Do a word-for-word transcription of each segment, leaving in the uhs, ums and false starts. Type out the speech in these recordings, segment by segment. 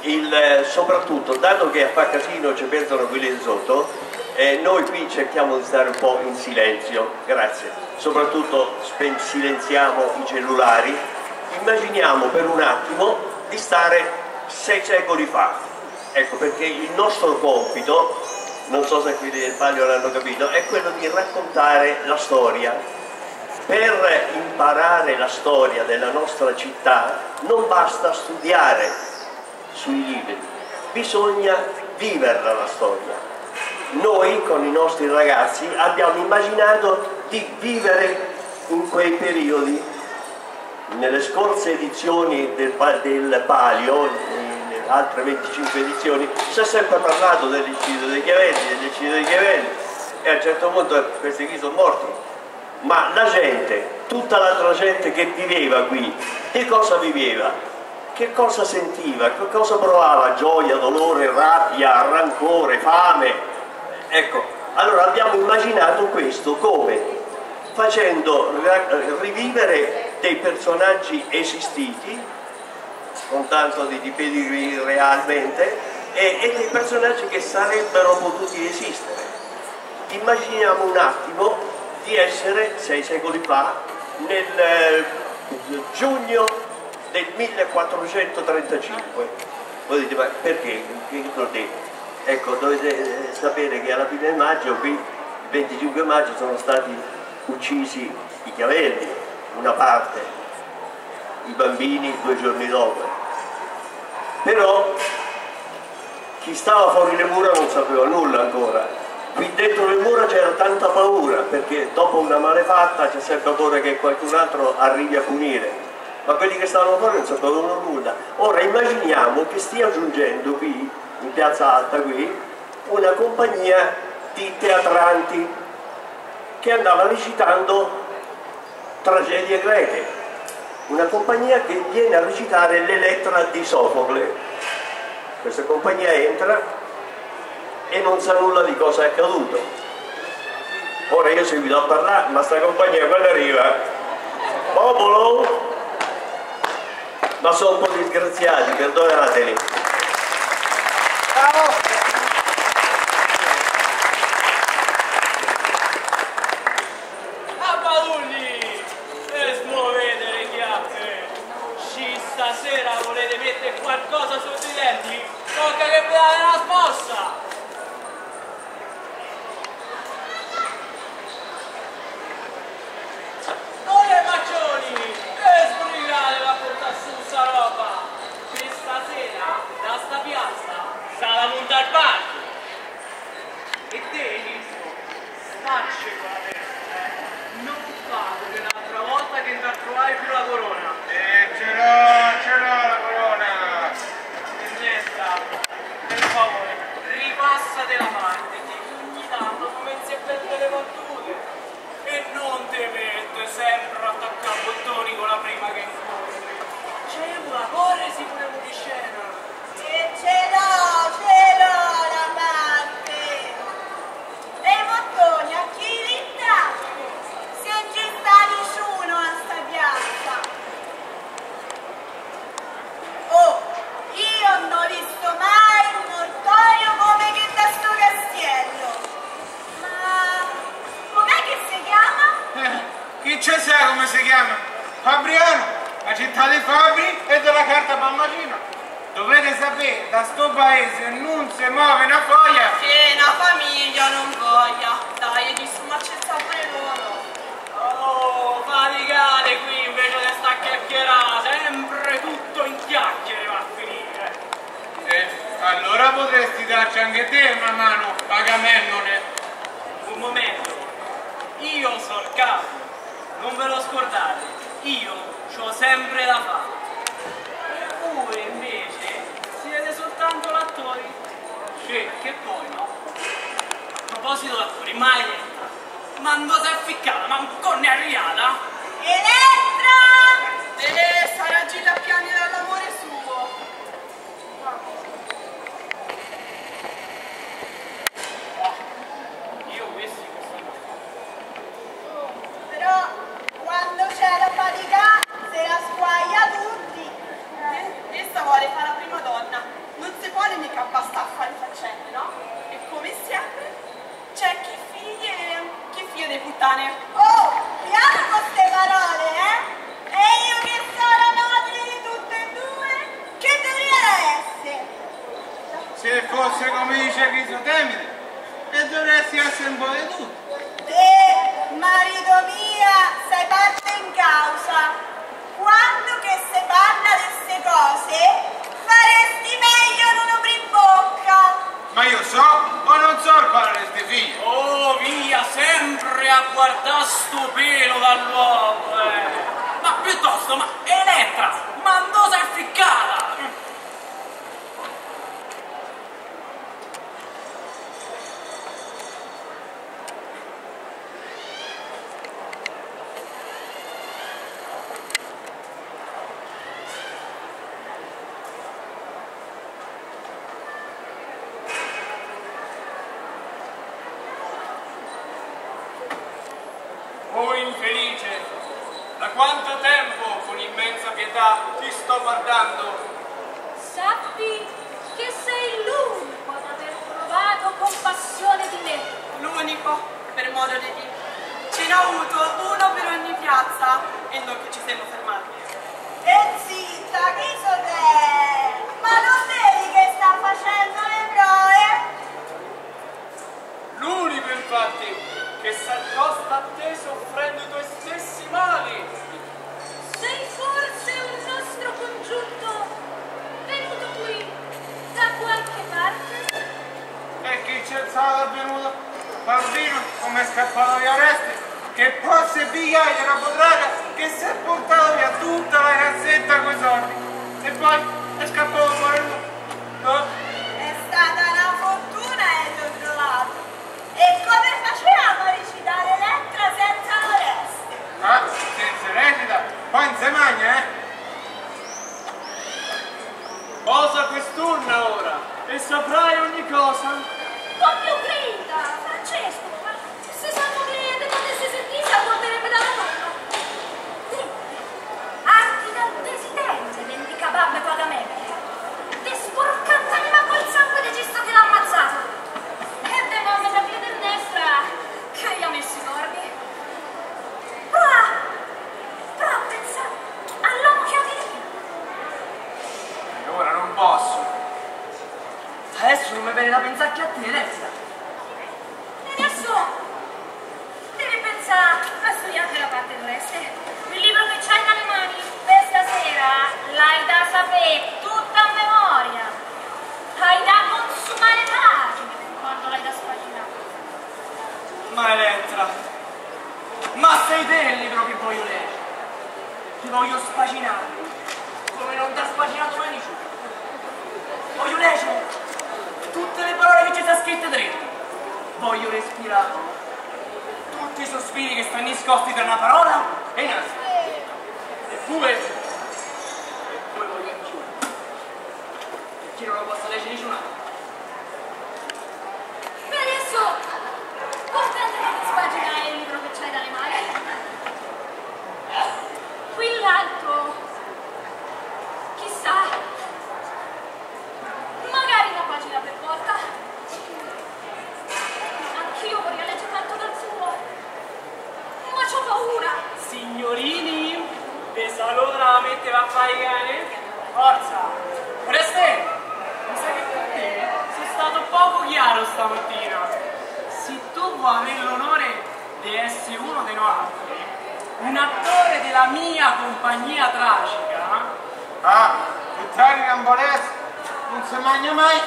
il, soprattutto, dato che a fa casino ci pensano quelli di sotto, eh, noi qui cerchiamo di stare un po' in silenzio, grazie, soprattutto silenziamo i cellulari, immaginiamo per un attimo di stare sei secoli fa, ecco, perché il nostro compito, non so se quelli del Palio l'hanno capito, è quello di raccontare la storia. Per imparare la storia della nostra città non basta studiare sui libri, bisogna viverla la storia. Noi con i nostri ragazzi abbiamo immaginato di vivere in quei periodi. Nelle scorse edizioni del, del Palio, in altre venticinque edizioni, si è sempre parlato dell'eccidio dei Chiavelli, dell'eccidio dei Chiavelli, e a un certo punto questi qui sono morti. Ma la gente, tutta l'altra gente che viveva qui, che cosa viveva? Che cosa sentiva? Che cosa provava? Gioia, dolore, rabbia, rancore, fame? Ecco, allora abbiamo immaginato questo come? Facendo rivivere dei personaggi esistiti, con tanto di, di pedigree realmente, e, e dei personaggi che sarebbero potuti esistere. Immaginiamo un attimo di essere sei secoli fa nel eh, giugno del millequattrocentotrentacinque. Voi dite, ma perché? Che l'ho detto? Ecco, dovete sapere che alla fine del maggio, qui il venticinque maggio, sono stati uccisi i Chiavelli, una parte, i bambini due giorni dopo. Però chi stava fuori le mura non sapeva nulla ancora. Qui dentro le mura c'era tanta paura, perché dopo una malefatta c'è sempre paura che qualcun altro arrivi a punire, ma quelli che stavano fuori non sapevano nulla. Ora immaginiamo che stia giungendo qui, in Piazza Alta qui, una compagnia di teatranti che andava recitando tragedie greche, una compagnia che viene a recitare l'Elettra di Sofocle. Questa compagnia entra e non sa nulla di cosa è accaduto. Ora io seguito a parlare, ma sta compagnia quando arriva, popolo, ma sono un po' disgraziati, perdonateli. Ciao. Abbaulli, e smuovete le chiappe. Ci stasera volete mettere qualcosa sui denti? Tocca che vi date una smossa. Dal parco e te stacci con la testa, eh. Non fate che un'altra volta che non trovare più la corona. Eh, ce l'ho, ce l'ho la corona. Ernesta, per favore, ripassate la parte che ogni tanto cominci a perdere le battute e non ti mette sempre a attaccare bottoni con la prima che incontri. C'è una corre si pure di scena. E ce l'ho, ce l'ho la parte! E i bottoni a chi li dà? Se ci sta nessuno a sta piazza! Oh, io non ho visto mai un oratorio come che da sto castello! Ma com'è che si chiama? Eh, chi c'è sa come si chiama? Fabriano, la città dei Fabri e della carta Palmagina. Dovete sapere, da sto paese non si muove una foglia. Che una famiglia non voglia. Dai, ti sto accettando pure loro. Oh, faticate qui invece di sta chiacchierata, sempre tutto in chiacchiere va a finire. Eh, allora potresti darci anche te una mano, Agamennone. Un momento, io sono il capo, non ve lo scordate, io c'ho sempre da fare. Eppure invece siete soltanto l'attori. Sì, che poi no? A proposito d'attori, mai entra. Ma non si è ficcata, ma un conne è arrivata? Elettra! Deve stare a girare a piani dall'amore suo. Oh, io questi questi. Però quando c'è la fatica se la squaglia tu Se fosse come dice Crisotemide, e dovresti essere un po' di tutto. Eh, marito mia, sei parte in causa. Quando che si parla di queste cose, faresti meglio non aprir bocca. Ma io so o non so il padre di ste figlie? Oh, via, sempre a guardare sto pelo dall'uomo, eh. Ma piuttosto, ma Elettra, ma dove sei ficcata? Oh infelice, da quanto tempo con immensa pietà ti sto guardando? Sappi che sei l'unico ad aver provato compassione di me. L'unico, per modo di dire. Ce n'ha avuto uno per ogni piazza e noi che ci siamo fermati. E zitta, Crisotè! Ma non vedi che sta facendo le prove? L'unico infatti che s'accosta a te soffrendo i tuoi stessi mali. Sei forse un nostro congiunto venuto qui da qualche parte? E chi c'è stato venuto? Bambino, come è scappato via Oreste, che possa pigliare la podraga che si è portato via tutta la cassetta coi soldi. E poi è scappato fuori lui. No? È stata una fortuna e l'ho trovato. E come facevamo a recitare Elettra senza Oreste? Ah, senza recita, poi non si mangia, eh? Posa quest'urna ora e saprai ogni cosa. Con più grida, Francesco, ma se sanno che te potessi sentire si accorderebbe dalla tomba. Sì, arti dal desiderio, vendica babbe pagamente. Te sporcata anima col sangue di gesto che l'ha ammazzato. E te mamma da piede in destra, che gli ha messo i cordi. Prova, prova a pensare all'uomo che avevi. E ora non posso. Adesso non mi viene da pensare che a te, Elettra. E adesso devi pensare a studiare la parte d'Oreste. Il libro che c'hai nelle mani per stasera l'hai da sapere tutta a memoria. Hai da consumare pagine quando l'hai da spaginare. Ma Elettra, ma sei te il libro che voglio leggere. Ti voglio spaginare, come non ti ha spaginato mai nessuno. Voglio leggere tutte le parole che ci sono scritte dentro. Voglio respirare tutti i sospiri che stanno nascosti tra una parola e un'altra. Eppure, eppure voglio in più. Perché non lo posso leggere nessun altro. E adesso concentrati di spaginare il libro che c'hai dalle mani. Qui l'altro, chissà, magari una pagina per volta. Anch'io vorrei leggere tanto dal suo, ma c'ho paura. Signorini, pensa allora la metteva a fare i cani? Forza! Oreste, mi sa che per te sei stato poco chiaro stamattina. Se tu vuoi avere l'onore di essere uno dei nostri, un attore della mia compagnia tragica, Ah, puttani ramboleschi, non si mangia mai.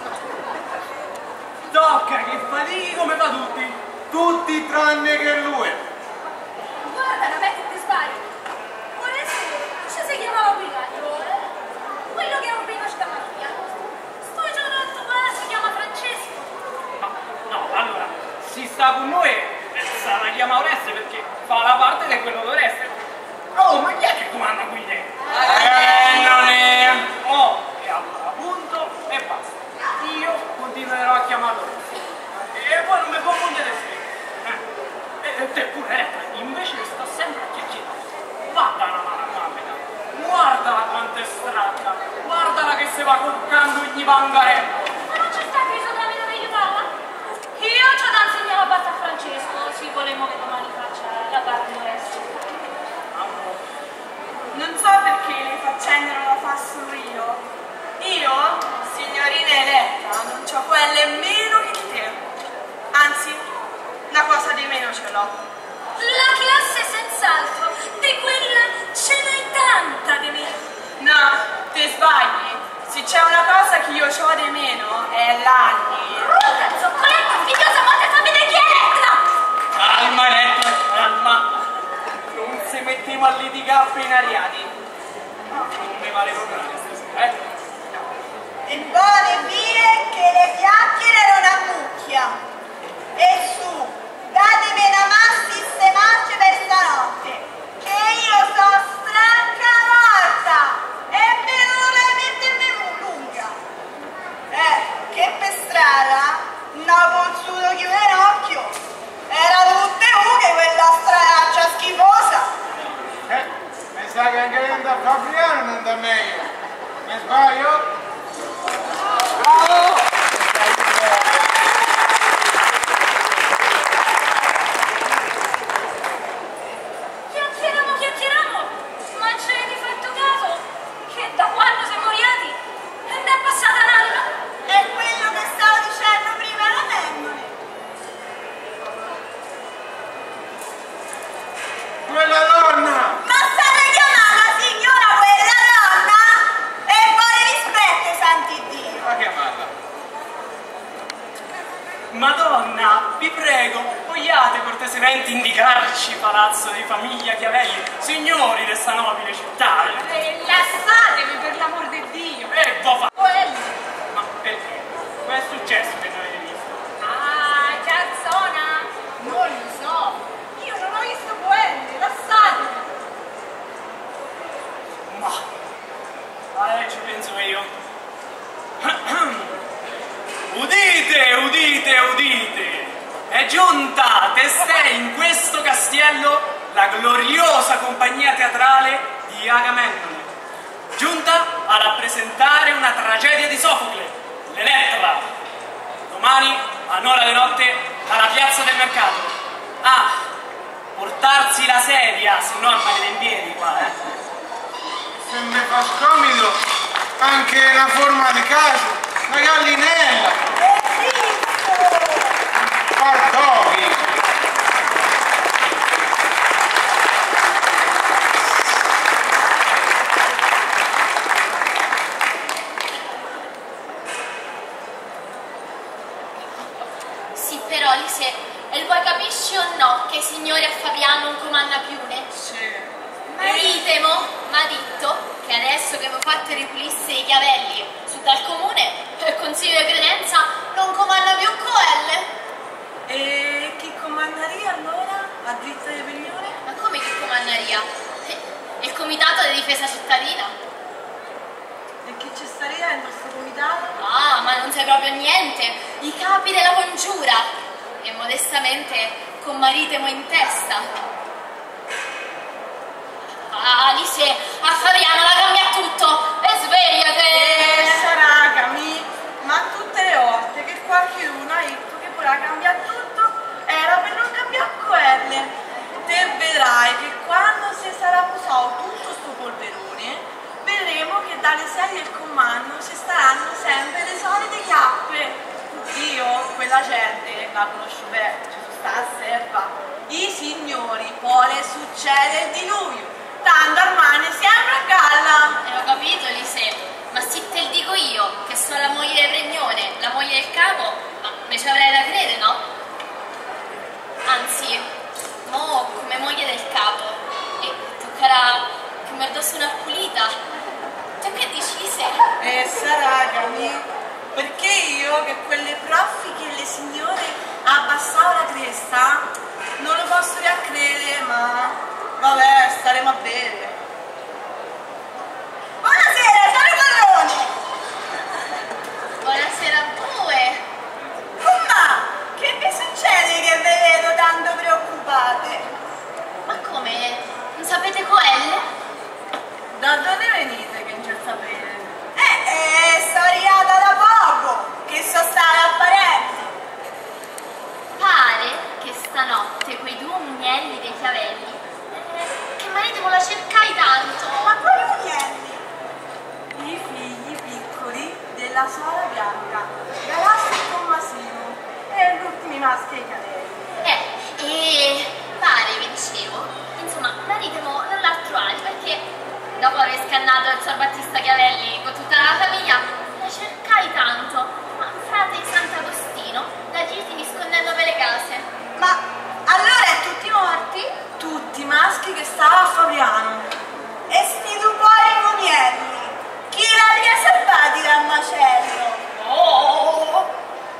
tocca che fatichi come fa tutti. Tutti tranne che lui. Guarda, la vecchia ti sbagli. Oreste, ci si chiamava Brigaggio, quello che non prima stamattina. Sto giorno qua si chiama Francesco. Ma no, allora, si sta con noi, eh, sarà chiama Oreste perché fa la parte di quello d'Oreste. Oh, ma chi è che comanda qui dentro? Eh, non è. Oh, e allora punto e basta. Io continuerò a chiamarlo Oreste. E poi non mi confondete sempre. Eh. E te pure, eh, invece che sto sempre a chiacchierare. Guarda la mala mamma, guardala quanto è strata, guardala che si va colcando ogni pangarello. Ma non c'è sta Crisotemi dove aiutarla? Io ci ho da insegnare la parte a Francesco, si volevo che domani faccia la parte d'Oreste. Non so perché le faccende non la fa solo io. Io, signorina Elettra, Diamocelo. La classe senz'altro, di quella ce n'hai tanta di me. No, ti sbagli. Se c'è una cosa che io ho di meno è l'anni. Zoccoletto, invidiosa, ma te fammi di chiedetela! Calma, Netto, calma. Non si metteva a litigare appena ariati. Non mi vale proprio la stessa, eh? E buone vie che le chiacchiere erano a mucchia. E su, datemi una mano sistemarci per stanotte, che io sono stranca morta e me non la mettermi lunga. Eh, che per strada non ho potuto chiudere occhio. Era tutte buche quella stranaccia schifosa. Eh, mi sa che anche lei da Fabriano non da meglio. Mi sbaglio? Bravo! Chiacchieriamo, chiacchieriamo, ma ci hai fatto caso che da quando siamo arrivati ne è passata un anno? È quello che stavo dicendo prima alla Memmone. Quella donna! Ma state chiamando signora quella donna? E vuole rispetto, santi Dio. Ma chiamarla? Madonna, vi prego, vogliate cortesemente indicarci palazzo di famiglia Chiavelli, signori di sta nobile città? E lasciatevi per l'amor di Dio! E vo fa... Quelli! Ma perché? Cosa è successo che non avete visto? Ah, Garzona! Non lo so! Io non ho visto quelli, lasciatevi! Ma... Allora ci penso io. Udite, udite, udite! È giunta testè in questo castello la gloriosa compagnia teatrale di Agamennone, giunta a rappresentare una tragedia di Sofocle, l'Elettra. Domani, a un'ora di notte, alla piazza del mercato. Ah, portarsi la sedia, se no rimanete in piedi qua, eh. Se mi fa scomodo anche una forma di caso, una gallinella. Pardoni. Sì, però Lise, e poi capisci o no che i signori a Fabriano non comanda più ne? Sì. Maritemo mi ha detto che adesso che avevo fatto ripulisse i chiavelli su dal comune, il consiglio di credenza non comanda più quelle. E chi comandaria allora a dritta di Pignone? Ma come che comandaria? Eh, Il comitato di difesa cittadina. E chi ci staria in questo comitato? Ah, ma non sai proprio niente. I capi della congiura. E modestamente con Maritemo in testa. Ah, Lise, a Fabriano la cambia tutto. E svegliate! E sarà Camì, ma tutte le volte che qualcuno ha detto che voleva cambiare tutto era per non cambiare quelle. Te vedrai che quando si sarà posato tutto sto polverone vedremo che dalle serie del comando ci staranno sempre le solite chiappe. Io quella gente la conosco bene, ci sono stata a serva. I signori, poi le succede il diluvio. Tanto ormai sempre a galla. E ho capito, Lise, ma se te lo dico io, che sono la moglie del Regnone, la moglie del capo, ma me ci avrai da credere, no? Anzi, mo come moglie del capo, e toccherà che mi addosso una pulita. Tu che dici, Lise? E sarà Camì, perché io che quelle proffi che le signore abbassavo la cresta non lo posso riaccredere, ma vabbè, staremo a bere. Buonasera, sono Padrone. Buonasera a voi. Mamma, che vi succede che vi vedo tanto preoccupate? Ma come? Non sapete quelle? Da dove venite che non c'è sapere? Eh, eh, sto arrivata da poco, che sono stata a parenti. Pare che stanotte quei due mugnelli dei Chiavelli, eh, che Maritemo la cercai tanto. Ma quali mugnelli? I figli piccoli della suora bianca, Galassi e Tommasino, e gli ultimi maschi ai cadelli. Eh, dopo aver scannato il Sor Battista Chiavelli con tutta la famiglia, la cercai tanto, ma frate di Sant'Agostino la girati nascondendo per le case. Ma allora è tutti morti? Tutti maschi che stava a Fabriano. E sti dupori mumielli, chi l'ha salvati dal macello? Oh!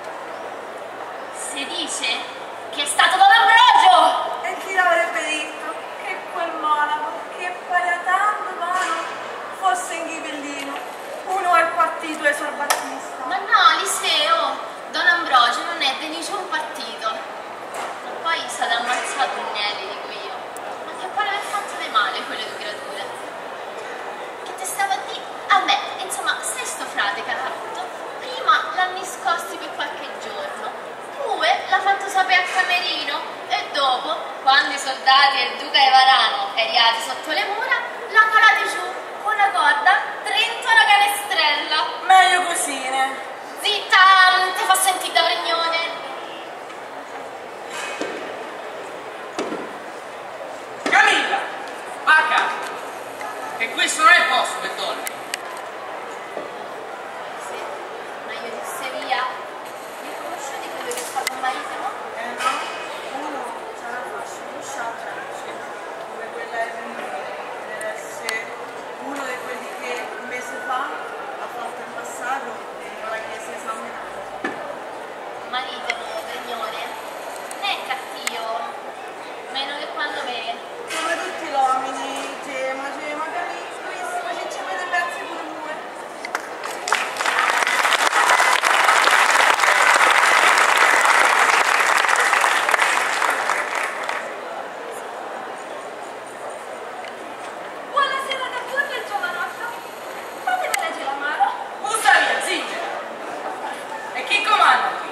Si dice che è stato Don Ambrogio! E chi l'avrebbe detto che quel monaco, che paia tanto mano, fosse in ghibellino, uno è partito e Sor Battista. Ma no, Liceo, Don Ambrogio non è di nessun partito. Ma poi sa da ammazzato Agnelli, dico io. Ma che poi aver fatto di male quelle due creature. Che te stavo a dire? A me, insomma, sai sto frate che ha fatto? Prima l'ha nascosti per qualche giorno, poi l'ha fatto sapere a Camerino e dopo, quando i soldati e il duca di Varano arrivati sotto le mura, l'ha calati giù con una corda dentro una canestrella. Meglio cosine. Zitta, non ti fa sentire da pregnone. Camilla, vacca, che questo non è posto per donne. Sì, ma io disse via. Mi conosciuti quello che fa con marito, no? Eh no, uno sarà fascio lasciato, come quella è venuta, deve essere uno di quelli che un mese fa ha fatto il passato e non ha chiesto esaminato. Marito, pregnone, non è cattivo, meno che quando vede. Come tutti gli uomini, cioè, ma cioè, magari lui si facesse delle pezzi pure due. Buonasera da tutti il giovanotto. Fatemi leggere la mano. Usa via, zitta. E chi comanda qui?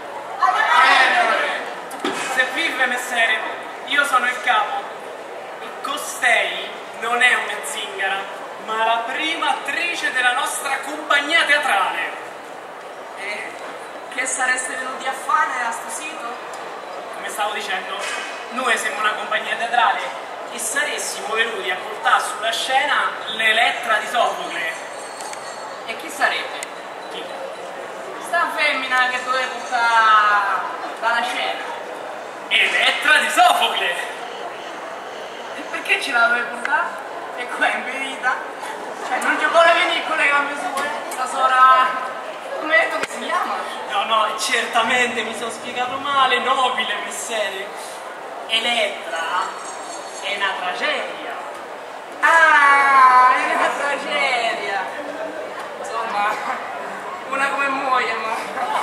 Se vive messere, io sono il capo. E costei non è una zingara, ma la prima attrice della nostra compagnia teatrale. E che sareste venuti a fare a sto sito? Come stavo dicendo, noi siamo una compagnia teatrale e saressimo venuti a portare sulla scena l'Elettra di Sofocle. E chi sarebbe? Chi? Sta femmina che doveva portare dalla scena. Elettra di Sofocle! E perché ce la doveva portare? E qua è impedita. Cioè non ci vuole venire con le gambe sue, la sora... Come hai detto che si chiama? No, no, certamente mi sono spiegato male, nobile messere. Elettra è una tragedia. Ah, è una tragedia. Insomma, una come muoia, ma...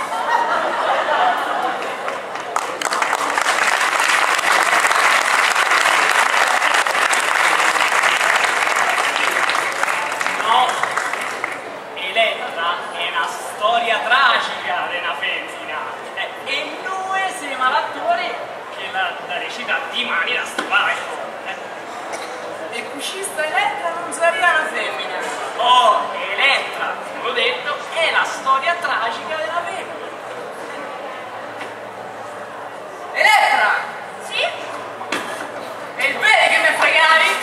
No, Elettra è una storia tragica di una femmina eh, e noi siamo l'attore che la, la recita di mani da sto palco. Eh. E questa Elettra non sarà una femmina. Oh, Elettra, come ho detto, è la storia tragica della femmina. Elettra! Sì? È il bene che mi fregavi?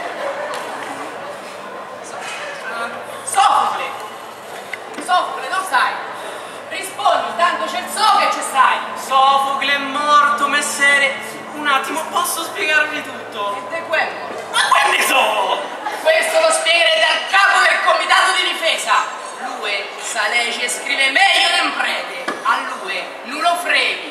Sofocle! Sofocle, dove stai? Rispondi, tanto c'è il so che ci stai! Sofocle è morto, messere! Un attimo, posso spiegarvi tutto? E te quello? Ma quanti sono? Questo lo spiegherete al capo del comitato di difesa! Lui sa legge e scrive meglio del prete! A lui non lo freghi!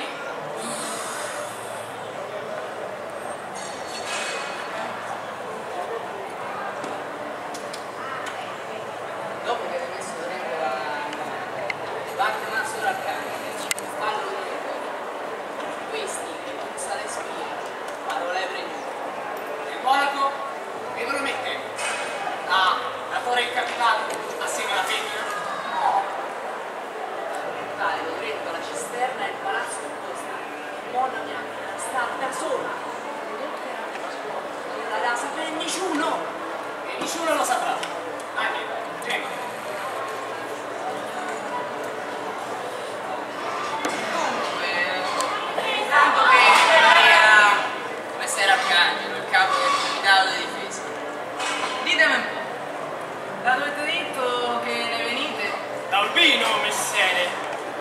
Dopo che hai messo dentro la parte mazzo dal carico, fallo dietro. Questi che non sa le spie, parole prendute. Il monaco, che ve lo mette? Ah, l'attore incapitato, assieme alla femmina? Dai, lo prendo alla cisterna e il palazzo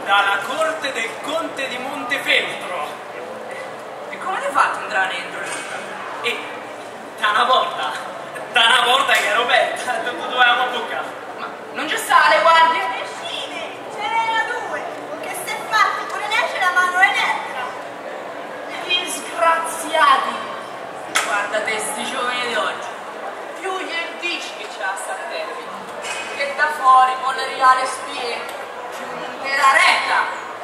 dalla corte del conte di Montefeltro. E come hai fatto a entrare dentro? E da una volta, da una volta che ero aperta, dovevamo bucare. Ma non ci sta le guardie? Vicine, ce n'era due, che se fatti pure lei c'è la mano elettra. Disgraziati! Guarda te sti giovani di oggi. Più gli dici che c'è la sta a termine. Che da fuori con le reali spie più nella retta.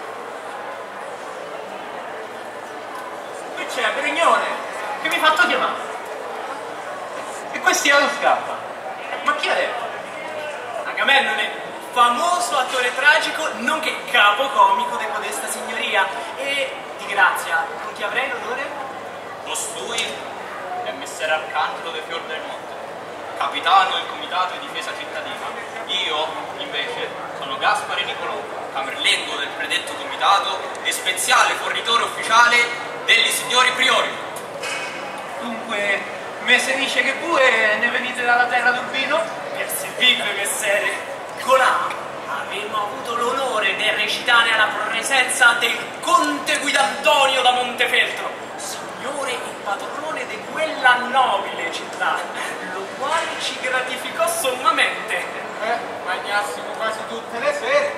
Qui c'è Brignone, che mi ha fatto chiamare. E quest'anno scappa. Ma chi è? Agamennone, famoso attore tragico, nonché capo comico di codesta signoria. E di grazia, con chi avrei l'onore? Costui è messer Arcangelo de Fior del Monte, capitano del comitato di difesa cittadina. Io, invece, sono Gaspare Nicolò, camerlengo del predetto comitato e speziale fornitore ufficiale degli signori priori. Dunque, me si dice che pure ne venite dalla terra d'Urbino? Per servire, messere. Colà, avremmo avuto l'onore di recitare alla presenza del conte Guidantonio da Montefeltro, signore e padrone di quella nobile città, lo quale ci gratificò sommamente. Eh, magnassimo quasi tutte le sere.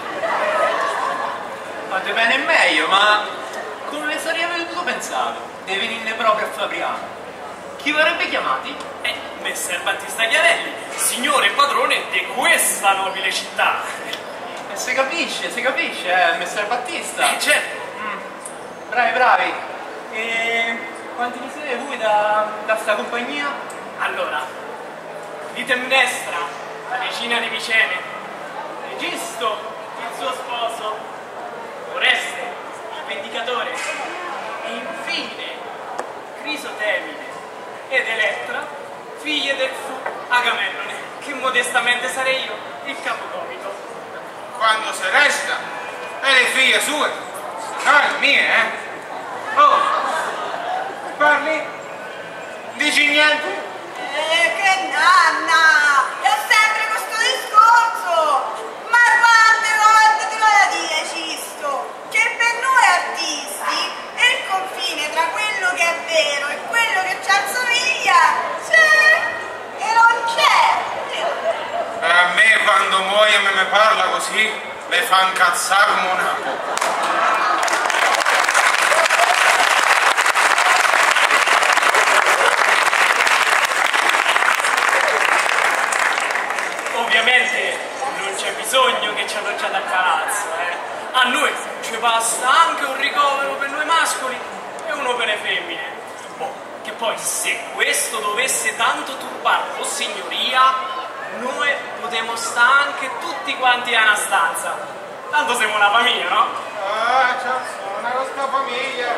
Fate bene e meglio, ma come sarebbe venuto pensato? Di venirne proprio a Fabriano. Chi vorrebbe chiamati? Eh, messer Battista Chiarelli, signore e padrone di questa nobile città. E si capisce, si capisce, eh, messer Battista. Eh, certo. Mm. Bravi, bravi. E quanti ne siete voi da, da sta compagnia? Allora, Clitemnestra, la regina di Micene, Egisto, il suo sposo, Oreste, il vendicatore, e infine Crisotemide ed Elettra, figlie del fu Agamennone, che modestamente sarei io, il capocomico. Quando se resta, e le figlie sue, no, le mie, eh? Oh, parli? Dici niente? Eh, che nanna! È sempre questo discorso! Ma quante volte te lo da dire, Cisto? Che per noi artisti il confine tra quello che è vero e quello che ci assomiglia c'è e non c'è! A me quando muoio me ne parla così, mi fa incazzare come un apo. Ovviamente non c'è bisogno che ci alloggiate a palazzo, eh. A noi ci basta anche un ricovero per noi mascoli e uno per le femmine. Oh, che poi se questo dovesse tanto turbare o signoria, noi potremmo stare anche tutti quanti a una stanza. Tanto siamo una famiglia, no? Ah, c'è una nostra famiglia.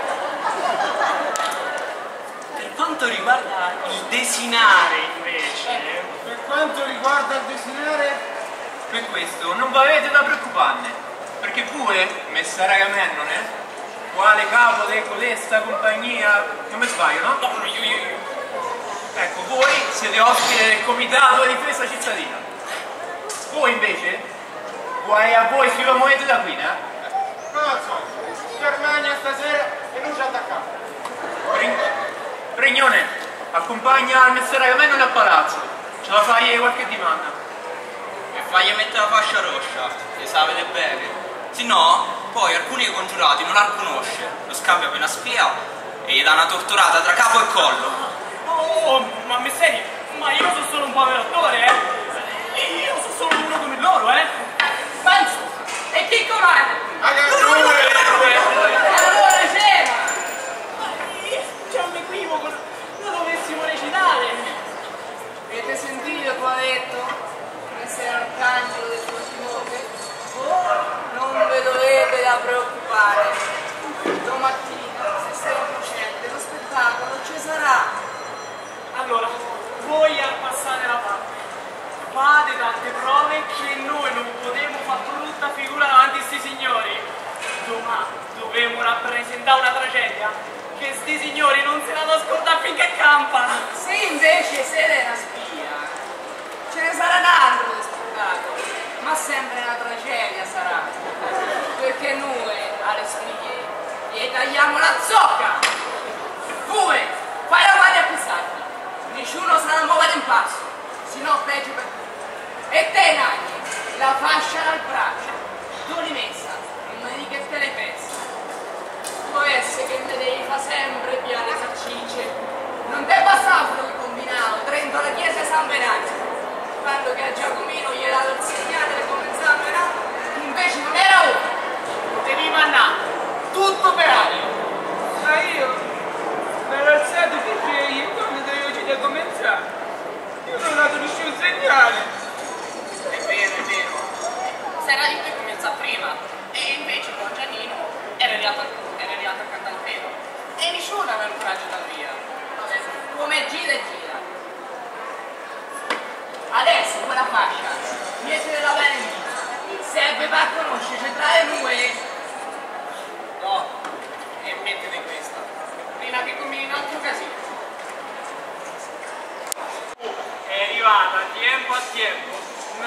Per quanto riguarda il desinare, invece... Per quanto riguarda il desinare, per questo non vi avete da preoccuparne, perché pure, messer Agamennone, quale capo di questa compagnia, non mi sbaglio, no? No, io, io, io. Ecco, voi siete ospiti del comitato di difesa cittadina. Voi invece, guai a voi se vi muovete da qui, eh? No, so, Germania stasera e non ci attacchiamo. Brignone, accompagna il messer Agamennone a palazzo. Ce la fai qualche dimanda? E fagli mettere la fascia rossa, le sapete bene. Se no, poi alcuni dei congiurati non la riconosce, lo scambia per una spia e gli dà una torturata tra capo e collo. Oh, ma mi sei? Ma io sono solo un povero attore, eh? Io sono solo uno come loro, eh? Penso! E chi comanda? Allora c'era! C'è un equivoco, lo dovessimo recitare. Avete sentito qual ha detto? Messer Arcangelo del suo timore? Oh, non vi dovete da preoccupare. Domattina, se sei innocente, lo spettacolo ci sarà. Allora, voi a passare la parte. Fate tante prove che noi non potremo fare brutta figura davanti a sti signori. Domani dovremo rappresentare una tragedia che sti signori non se la ascoltare finché campa. Se invece siete una spia, ce ne sarà tanto di spettacolo, ma sempre una tragedia sarà.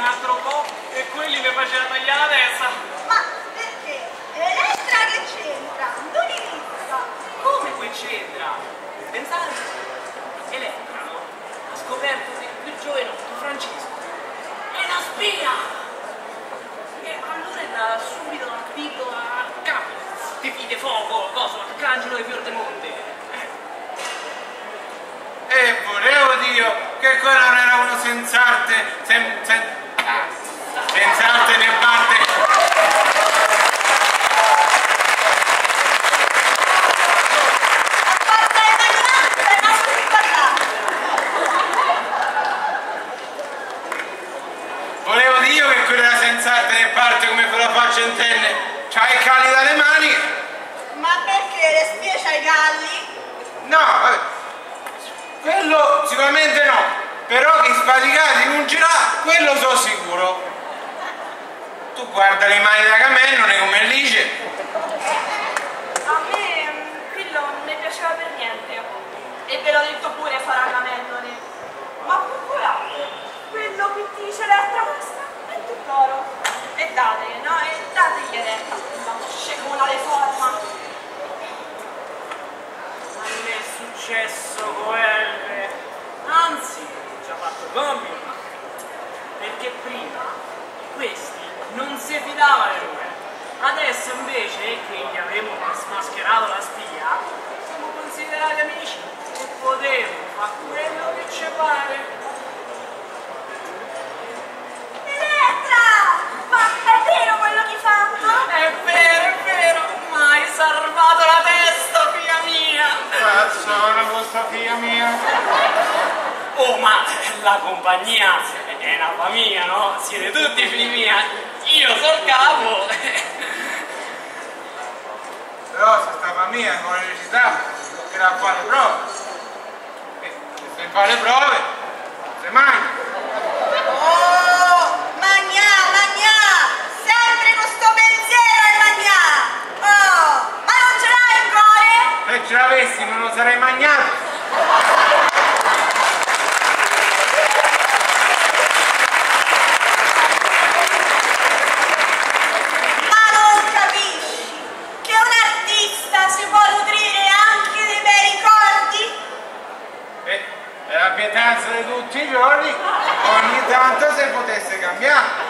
un altro po' e quelli mi facevano tagliare la testa. Ma perché? Elettra che c'entra? Non li vista. Come qui c'entra? Pensate, Elettra, no? Ha scoperto che il più giovanotto, Francesco, è una spia! E allora è andata subito al picco a capo, di fide fuoco, cosa, Arcangelo e Fiordemonte. E volevo Dio che quello non era uno senz'arte, sen, sen, ah, senz'arte né parte. Volevo Dio che quello era senz'arte né parte come ve la faccio intendere. C'ha i calli dalle mani. Ma perché le spie c'ha i galli? No, vabbè. Quello sicuramente no, però che sfaticati non ce l'ha, quello so sicuro. Tu guarda le mani da Agamennone come Alice. A me mm, quello non mi piaceva per niente. E ve l'ho detto pure farà Agamennone. Ma popolare, quello che dice Elettra questa è tutto oro. E dategli, no? E dategli Elettra, la scemona le forma. Ma non è successo quello, anzi, ci ha fatto comodo, perché prima questi non si fidavano di lui. Adesso invece che gli avevo smascherato la spia, siamo considerati amici e potevo fare quello che ci pare. Elettra! Ma è vero quello che hai fatto? È vero, è vero, ma hai salvato la testa, figlia mia! Cazzo, questa figlia mia. Oh, ma la compagnia è una famiglia, no? Siete tutti figli mia, io sono il capo. Però se sta famiglia con la necessità che a fare le prove. E se fa le prove, se mangia. Oh, magnà, magnà! Sempre con sto pensiero al magnà! Oh, ma non ce l'hai il cuore? Se ce l'avessi non lo sarei magnato. Ma non capisci che un artista si può nutrire anche dei bei ricordi? E è la pietanza di tutti i giorni, ogni tanto se potesse cambiare.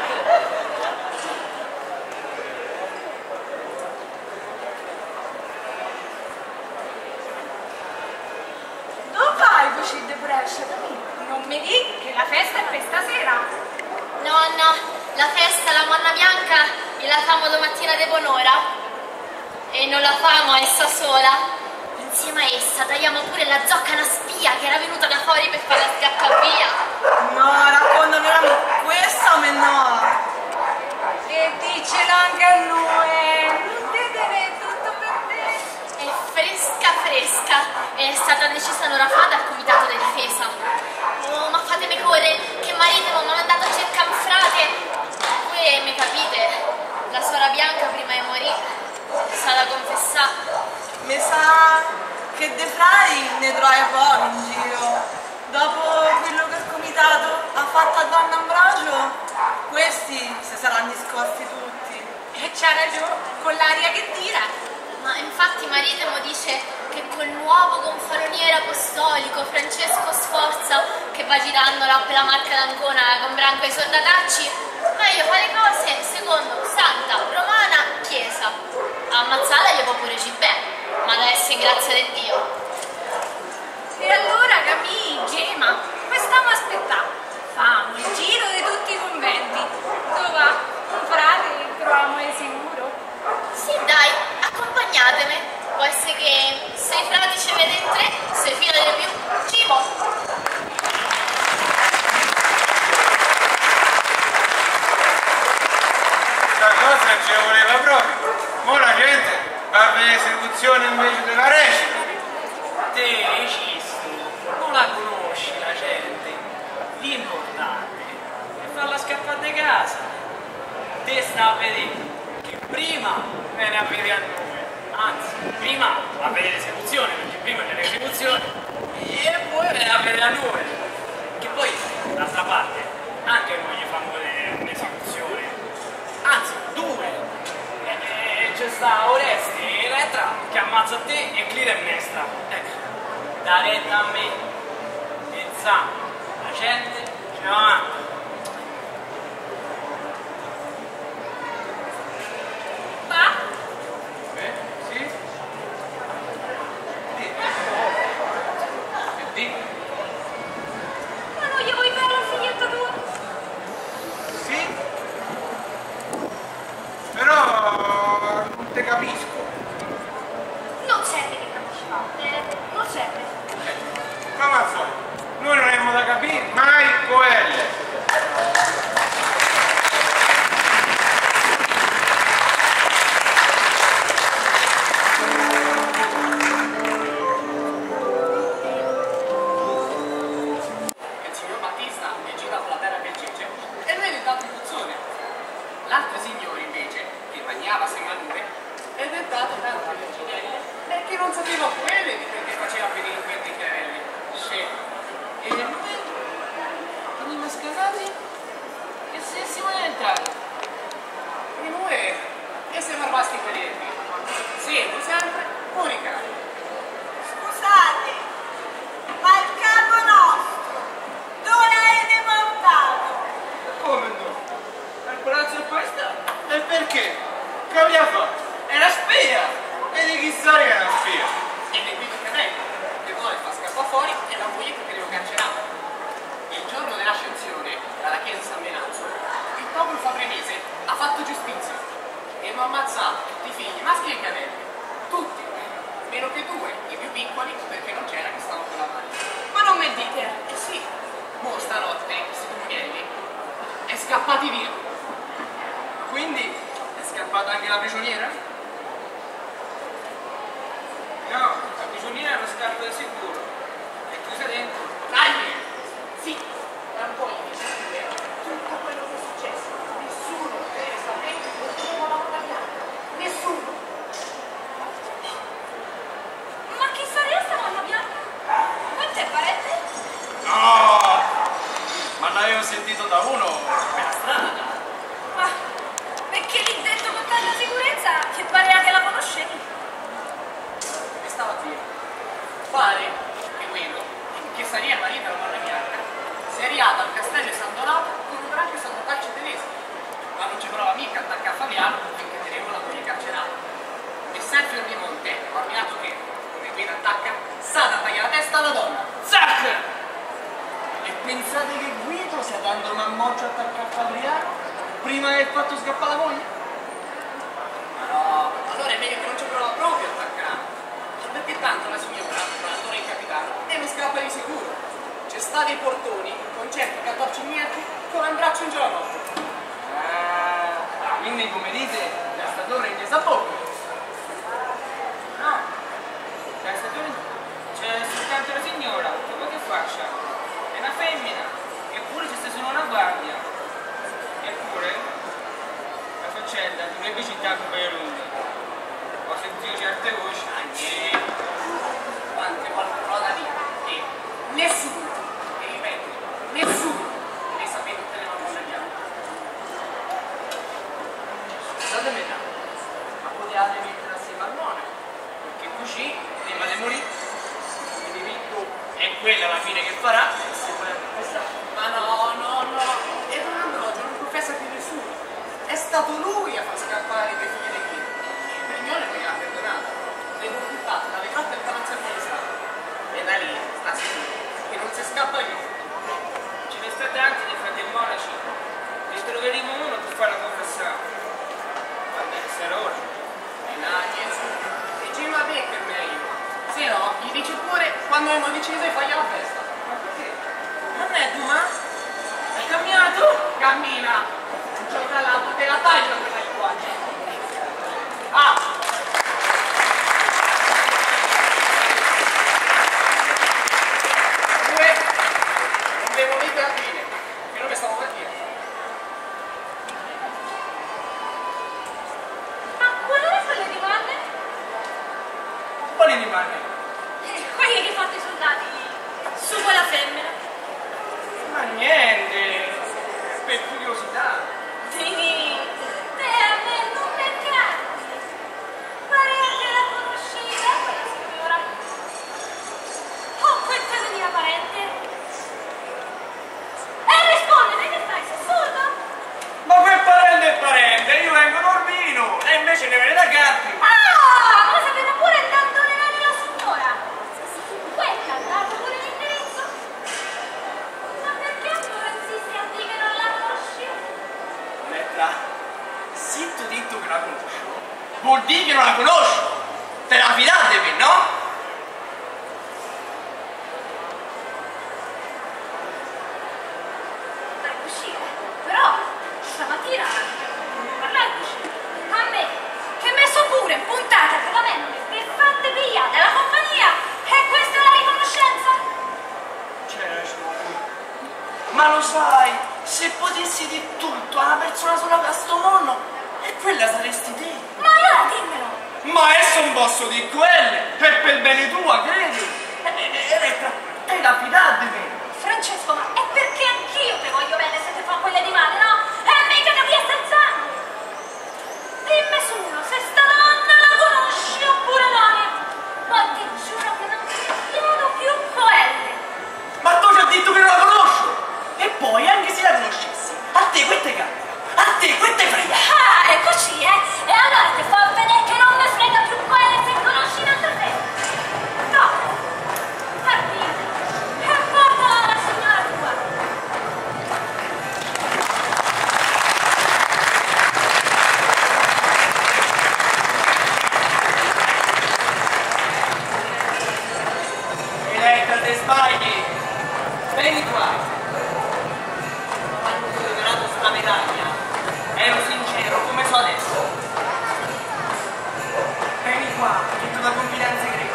Dove vai così deprescia? Non mi dici che la festa è per stasera? Nonna, la festa, la manna bianca, la famo domattina de buon'ora. E non la famo essa sola. Insieme a essa tagliamo pure la zocca a una spia che era venuta da fuori per farla scappare via. No, raccontami questa o me no? E dicelo anche a noi, non ti deve tutto per te. È fresca fresca. È stata decisa un'ora fa dal comitato di difesa. Oh, ma fatemi correre, che marito mi ha mandato a cercare un frate. Voi mi capite, la suora Bianca prima di morire sa da confessare. Mi sa che dei frati ne trovi pochi in giro. Dopo quello che il comitato ha fatto a Don Ambrogio, questi si saranno discorsi tutti. E c'ha ragione, con l'aria che tira. Ma infatti Maritimo dice che col nuovo gonfaloniere apostolico Francesco Sforza, che va girando là per la Marca d'Ancona con branco ai soldatacci, meglio fare cose secondo Santa Romana Chiesa. Ammazzata gli può pure bene, ma da essere grazia di Dio. E allora, Camì, Gema, come stiamo a aspettare? Famo il giro di tutti i conventi. Dove va? Un frate, troviamo di sicuro. Sì, dai, accompagnatemi. Può essere che se i frati ci vede in tre, se fila di più, ci può. Questa cosa ci voleva proprio. Mo la gente va a vedere esecuzione invece della recita. Te, Cisto, non la conosci la gente. L'importante è farla scappare di casa. Te sta a vedere che prima viene a vedere a noi, anzi, prima va a vedere l'esecuzione, perché prima c'è l'esecuzione, e poi viene a vedere a noi. Che poi, d'altra parte, anche noi gli fanno vedere che ammazza te e Clitemnestra. Ecco, da retta a me, e sa, la gente ce la manda. Va? Eh, sì? Di. E di? Ma non gli vuoi bene al figlietto tuo? Sì? Però non te capisco. Non serve che capisci, eh, non serve. Come al solito, noi non abbiamo da capire mai quelle. Il signor Battista è girato la terra che cece e lui è diventato un puzzone. L'altro signore invece, che mangiava semalure, è diventato tanto virginelle perché non sapeva quelli di perché faceva vedere questi chiarelli. Scemo. E noi venimmo scasati e se si vuole entrare. E noi e siamo rimasti vedenti. Siamo sempre fuori casa. Scusate, ma il capo nostro dove l'avete portato? Come no? Al palazzo è questa? E perché? Che aveva fatto? Era spia! E di chi sarebbe una spia? E di qui che vengo, che vuole far scappare fuori e la moglie che teneva carcerata. Il giorno dell'ascensione dalla chiesa di San Venanzo, il popolo fabrenese ha fatto giustizia e mi ha ammazzato tutti i figli, maschi e cadelli. Tutti, meno che due, i più piccoli, perché non c'era che stavano con la mano. Ma non mi dite. Eh sì, mo stanotte, questi comunielli, è scappati via. Quindi è scappata anche la prigioniera? No, la prigioniera non scappa da sicuro. È chiusa dentro. Dai! Sì, ma poi mi dice tutto quello che è successo. Nessuno deve sapere come la mano bianca. Nessuno! Ma chi sarebbe sta manna bianca? Quanto è parente? No! Ma l'avevo sentito da uno per la strada. Ma perché lì dentro con tanta sicurezza che pareva che la conoscevi? E stava qui. Pare che quello, che sarebbe marito della Manna Bianca, si è arrivato al castello di San Donato con un braccio salvataccio tedesco. Ma non ci prova mica a attaccare Fabiano finché teneva la moglie carcerata. E Sergio il Piemonte, ordinato che, come guida attacca, sa da tagliare la testa alla donna. Zac! E pensate che Guido stia dando una moccia a attaccare Fabriano prima che aver fatto scappare la moglie? Ma no, allora è meglio che non ci prova proprio a attaccare. Perché tanto la signora, l'attore e il capitano, e non scappa di sicuro. C'è sta dei portoni con cento quattordici niente con un braccio in giovanotto. Ah, quindi come dite, la stagione è chiesa poco. No, la stagione c'è soltanto la signora, come che faccia? È una femmina, eppure ci sta solo una guardia. Eppure la faccenda dovrebbe città come lunga. Ho sentito certe voci. Ah, niente. Quante qualcuno da dire. E nessuno, e ripeto, nessuno ne sapeva tutte le mamme bianche. Scusatemi tanto, ma potevate mettere assieme al monaco, perché così prima di morire, il diritto è quella alla fine che farà, e se vuole confessare. Ma no, no, no, e Don Ambrogio non confessa più nessuno. È stato lui a far scappare le figlie di Chino. Il Brignone poi ha perdonato. Le hanno buttato dalle grotte del Palazzo di Stato. E da lì sta sicuro che non si scappa più. Ce ne sta tanti dei fratelli monaci. Ne troveremo uno per farlo confessare. Vabbè, sarà ora. E là, Gesù. E Gino a te che è meglio. Se no, gli dice pure quando abbiamo deciso di fargli la festa. Ma perché? Non è tu, ma? Hai cambiato? Cammina! C'ho tra l'altro, te la taglio quella linguaggia. Ah! Due, non devo mettere a fine, che non mi stavo per dire. Ma quali sono le domande? Quali rimane? Eh, quelli che fanno i soldati su quella femmina. Ma niente, per curiosità. Sì, te a me non peccare. Pareva che la conoscevi. Elettra, se tu detto che la conosco, vuol dire che non la conosco. Te la fidate di me, no? Però stamattina non parlare così. A me, che mi so pure puntate per la mente per fatte via della compagnia, e questa è la riconoscenza? C'era ragione. Ma lo sai, se potessi di tutto a una persona sola a sto mondo, e quella saresti te. Ma allora dimmelo! Ma adesso non posso di quelle, è per il bene tua, credi? Elettra, te la fidate di me. Francesco, ma è perché anch'io te voglio bene se ti fa quelle di male, no? E mica che ti è sanzando! Dimmi solo se sta donna la conosci oppure no? Ma ti giuro che non ti chiedo più quelle! Ma tu ci hai detto che non la conosco! E poi, anche se la conoscessi, a te queste cambia, a te queste frega! Ah, è così, eh? E allora ti fa vedere che non mi frega più quelle se conosci un'altra te! No! Arriva! E portala alla signora tua! Elettra, te sbagli! Vieni qua! Quando ti ho regalato sta medaglia, ero sincero come so adesso. Vieni qua, che tu la confidenza greca.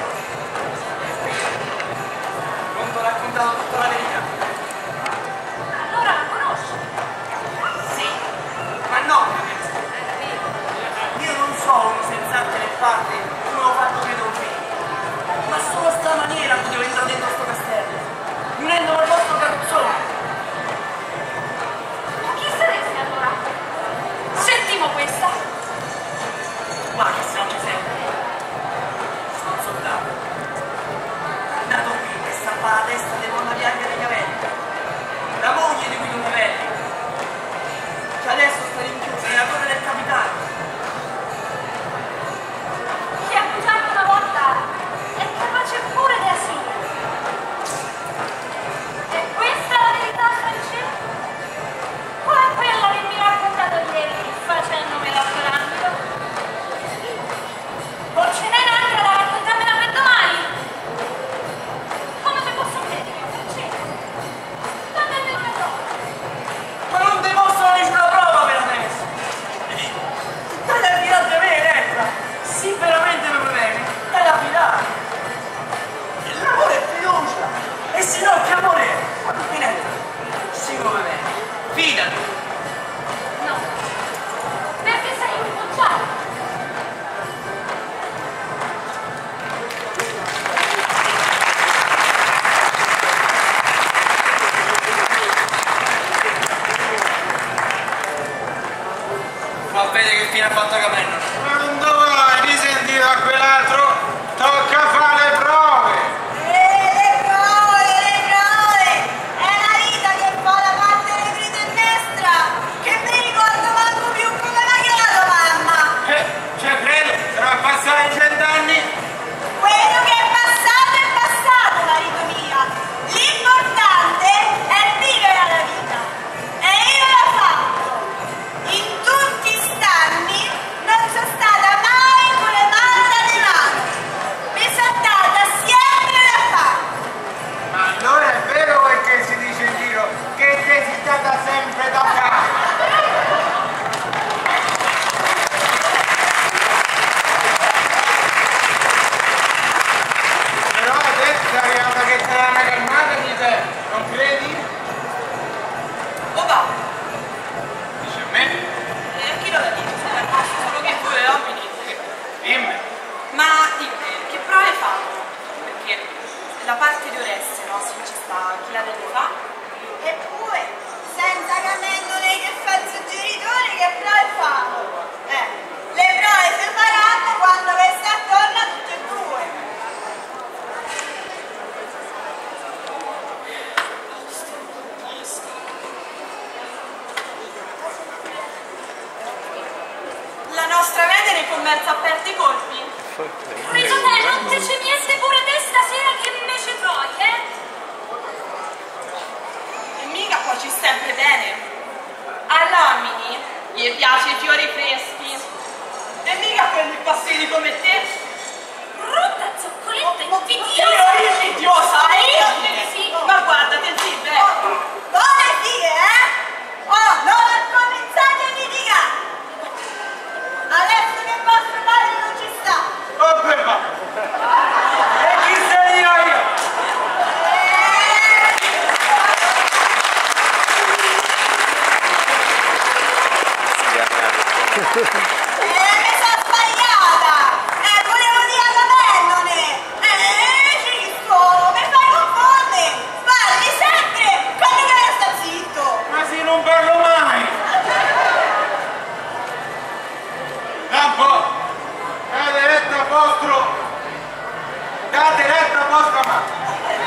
Non ti ho raccontato tutta la verità. Allora la conosci? Sì, ma no, io non sono uno senza altre le parti, come ho fatto credo un figlio. Ma solo a sta maniera potevo entrare dentro sto castello, unendomi al vostro carrozzone. Ma chi saresti allora? Sentimo questa! Guarda se non ci sente. Sono un soldato. Nato qui e salva la testa di donna bianca dei capelli. La moglie di Guido Novelli. Che adesso sta rinchiusa nella torre del capitano. Chi ha buttato una volta è capace pure di asilo. E questa è la verità, Francesco? O è quella che mi ha raccontato ieri facendomi l'autorandico? O ce n'è un'altra da raccontarmela per domani? Come te posso credere, Francesco? Dammi una prova. Ma non ti possono dire una prova per adesso. Dai la fidare di me, Elettra. Sì, veramente mi bene. Dai la fidare. L'amore è fiducia. E se no, che amore è? Elettra, sì come me. Fidati. No, perché sei un bugiardo. Fa vedere che fine ha fatto Capello. Ma non dovrai risentire a quell'altro, tocca fare le prove. E le prove, le prove! È la vita che fa la parte di Clitemnestra, che mi ricordo manco più come l'ha chiamato mamma. Eh, cioè credo, sarà passati cent'anni. Quello che è passato è passato, marito mio. L'importante è vivere la vita. E io l'ho fatto. In tutti st'anni non sono stata mai con le mani dalle mani. Mi sono data sempre da fare. Ma allora è vero quel che si dice in giro, che te si stata sempre da fare. Però adesso è arrivata che te l'hanno calmata di te, non credi? Oh va, Dice a me? e a chi lo da dire? Se per posto solo che voi le opinioni. Dimmi. Ma dimmi, che prove fanno? Perché la parte di Oreste, no? Si ci sta chi la deve fa? Eppure, senza capendo lei che fa il suggeritore, che prove fanno? Eh, le prove si faranno quando resta attorno a tutte e due. La nostra Venere commercia a perdi colpi. Ritornello, non te ci mieste pure te stasera che me ci trovi, eh? E mica poi ci sempre bene. All'uomini gli piace i fiori freschi. E mica quelli passini come te. Brutta zoccoletta invidiosa! Io invidiosa, Eh, sì. ma guarda che zibbe! Buone fighe, eh? Oh, non cominciate a litigare! Adesso che il vostro padre non ci sta! Vabbè, ma... E chi sei io io? Eh, mi sono sbagliata! Eh, volevo dire alla Mellone! Eh, Cisco, mi fai confondere! Parli sempre! Quando che ne sta zitto? Ma sì, non parlo mai! Campo! Date retta a vostro! Date retta a vostra madre!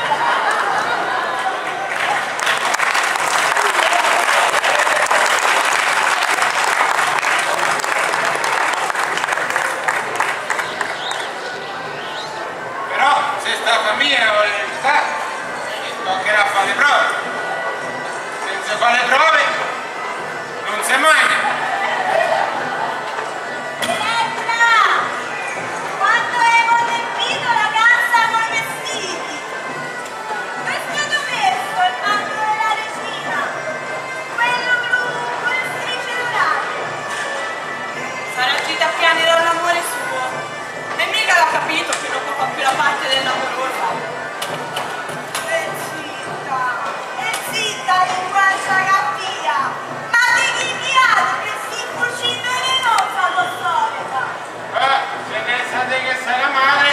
Però, se sta famiglia vuole aiutare, ci toccherà fare le prove. Senza fare le prove, non si mangia. Elettra! Quando avevo riempito la casa con i vestiti? Dove è stato messo il manto della regina? Quello blu con le strisce dorate? Sarà agita a piani dall'amore suo. E mica l'ha capito che non può fare più la parte dell'amorosa. E zitta! E zitta, linguaccia cattiva! Ma di chi piace che si cucina venenosa lo solita? Eh, se pensate che sei la madre...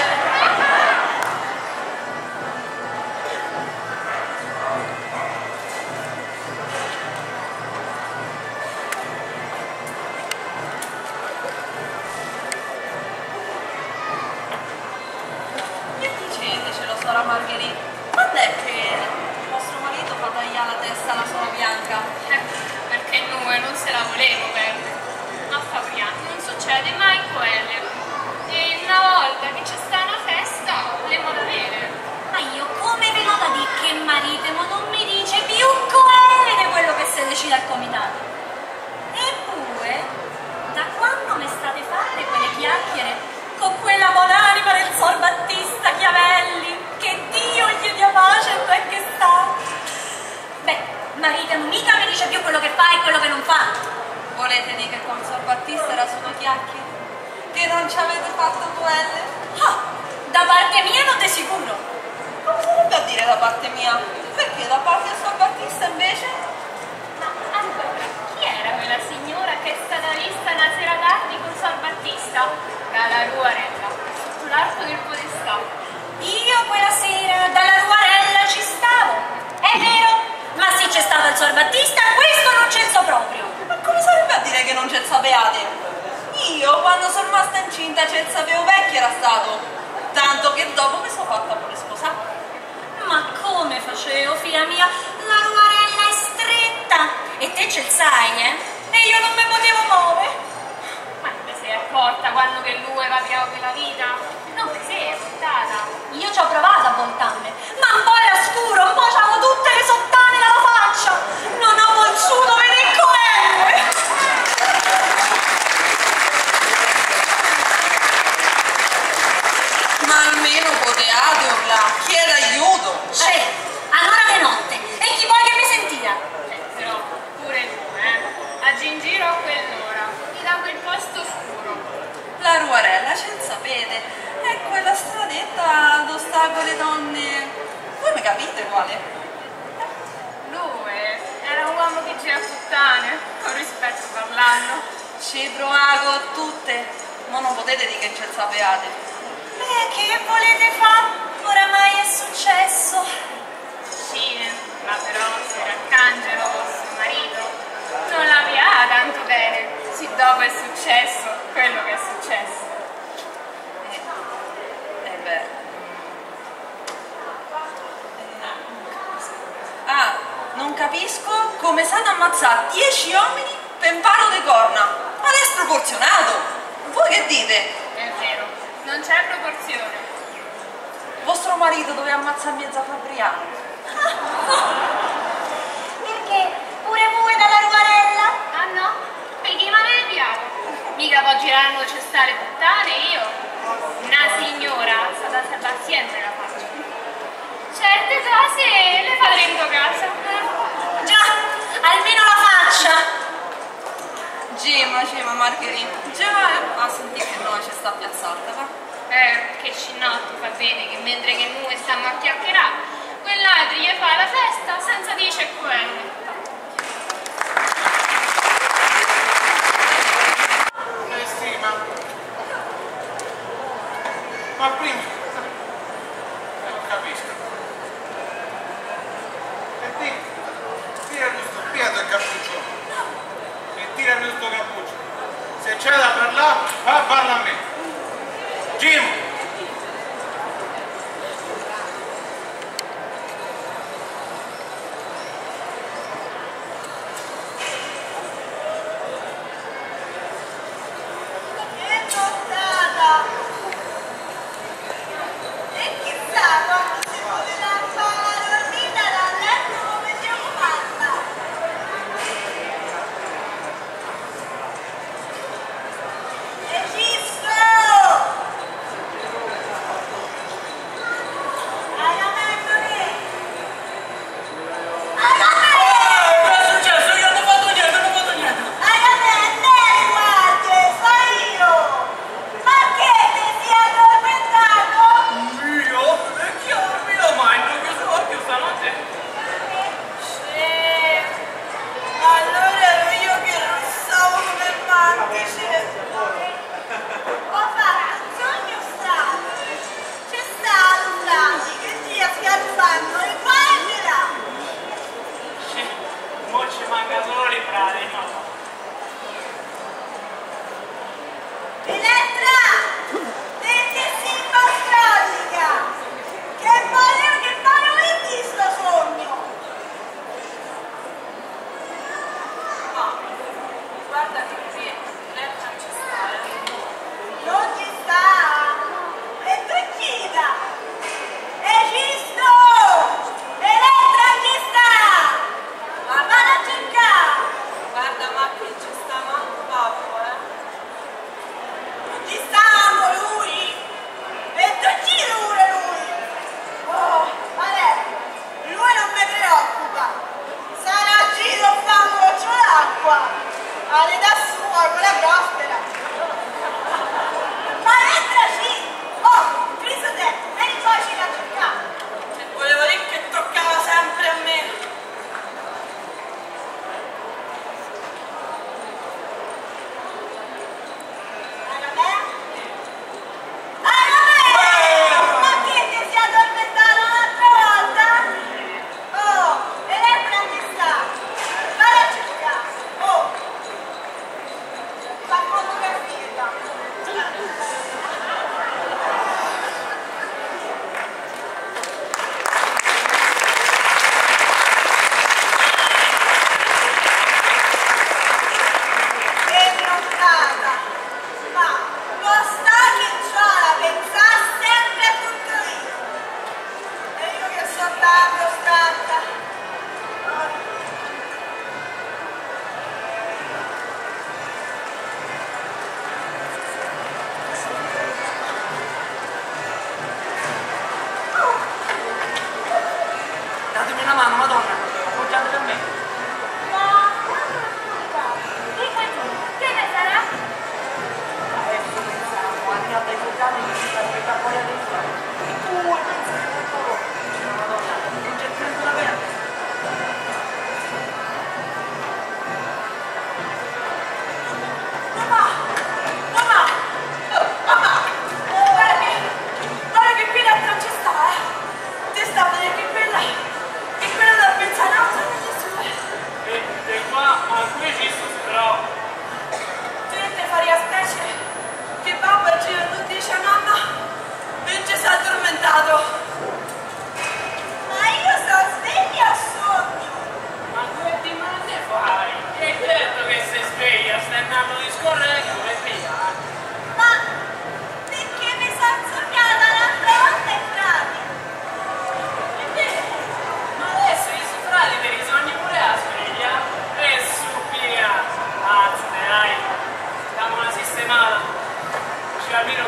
Che dicete, ce lo sarà Margherita? Quando è che vostro marito fa tagliare la testa alla sola Bianca? Eh, perché noi non se la volevo perdere. A Fabriano non succede mai quello. E una volta che c'è sta una festa, le moda avere. Ma io come ve lo da dire che maritemo non mi dice più coele di quello che si decide al comitato? Eppure, da quando mi state fare quelle chiacchiere con quella buonanima del Sor Battista Chiavelli, che Dio gli dia pace e quel che sta? Beh, maritemo mica mi dice più quello che fa e quello che non fa. Volete dire che con Sor Battista era solo chiacchiere? Che non ci avete fatto quelle? Ah, da parte mia non di sicuro. Come sarebbe a dire da parte mia? Perché da parte di Sor Battista invece? Ma ascolta, chi era quella signora che è stata vista una sera tardi con Sor Battista? Dalla Ruarella, sotto l'arco del podestà. Io quella sera dalla Ruarella ci stavo, è vero, ma se c'è stato il Sor Battista, questo non c'è so proprio. Ma come sarebbe a dire che non ce sapevate? Io quando sono rimasta incinta ce sapevo vecchio era stato, tanto che dopo mi sono fatta pure sposare. Ma come facevo, figlia mia? La Ruarella è stretta e te ce sai, eh? E io non mi potevo muovere. Ma te sei accorta quando che lui va via per la vita? Non ti sei ascoltata. Io ci ho provato a voltarmi, ma un po' era scuro, un po' c'avevo tutte le sottane dalla faccia. Non ho voluto vedere com'è. Ma almeno potevate urlare, chieda aiuto. Cioè, allora di notte, e chi vuoi che mi sentia? Eh, però pure tu, eh. A Gingiro a quell'ora, mi dà quel posto scuro. La Ruarella, ce ne sapete, è quella stradetta dove sta con le donne. Voi mi capite quale? Lui era un uomo che gira puttane, con rispetto parlando. Ci provavo tutte, ma non potete dire che ce ne sapevate. E che volete fare? Oramai è successo. Sì, ma però se Arcangelo, suo marito, non la piava tanto bene, sì dopo è successo quello che è successo. Eh, eh beh. Eh, ah, non capisco come sanno ammazzare dieci uomini per un palo di corna. Ma è sproporzionato. Voi che dite? È vero, non c'è proporzione. Vostro marito doveva ammazzare mezza Fabriano. Perché? Pure voi dalla Ruarella? Ah no? Perché mi avete gireranno cestare puttane, io, una signora, sa da salvare sempre la faccia. Certe cose le faremo a casa. Già, almeno la faccia. Gemma, Gemma, Margherita. Già, a sentire che noi ci sta piazzata, va? Eh, che cinnotti fa bene che mentre che noi stiamo a chiacchierare, quell'altro gli fa la festa senza dice quello. Eh sì, ma... Ma prima... Eh, non capisco. E ti... Tirami sto piatto il cappuccio. E tirami sto cappuccio. Se c'è da parlare, fa parla a me. Jim! Che toccata! E chissà quando si potrà fare la dormita dal letto come siamo fatta! Esisto! Ma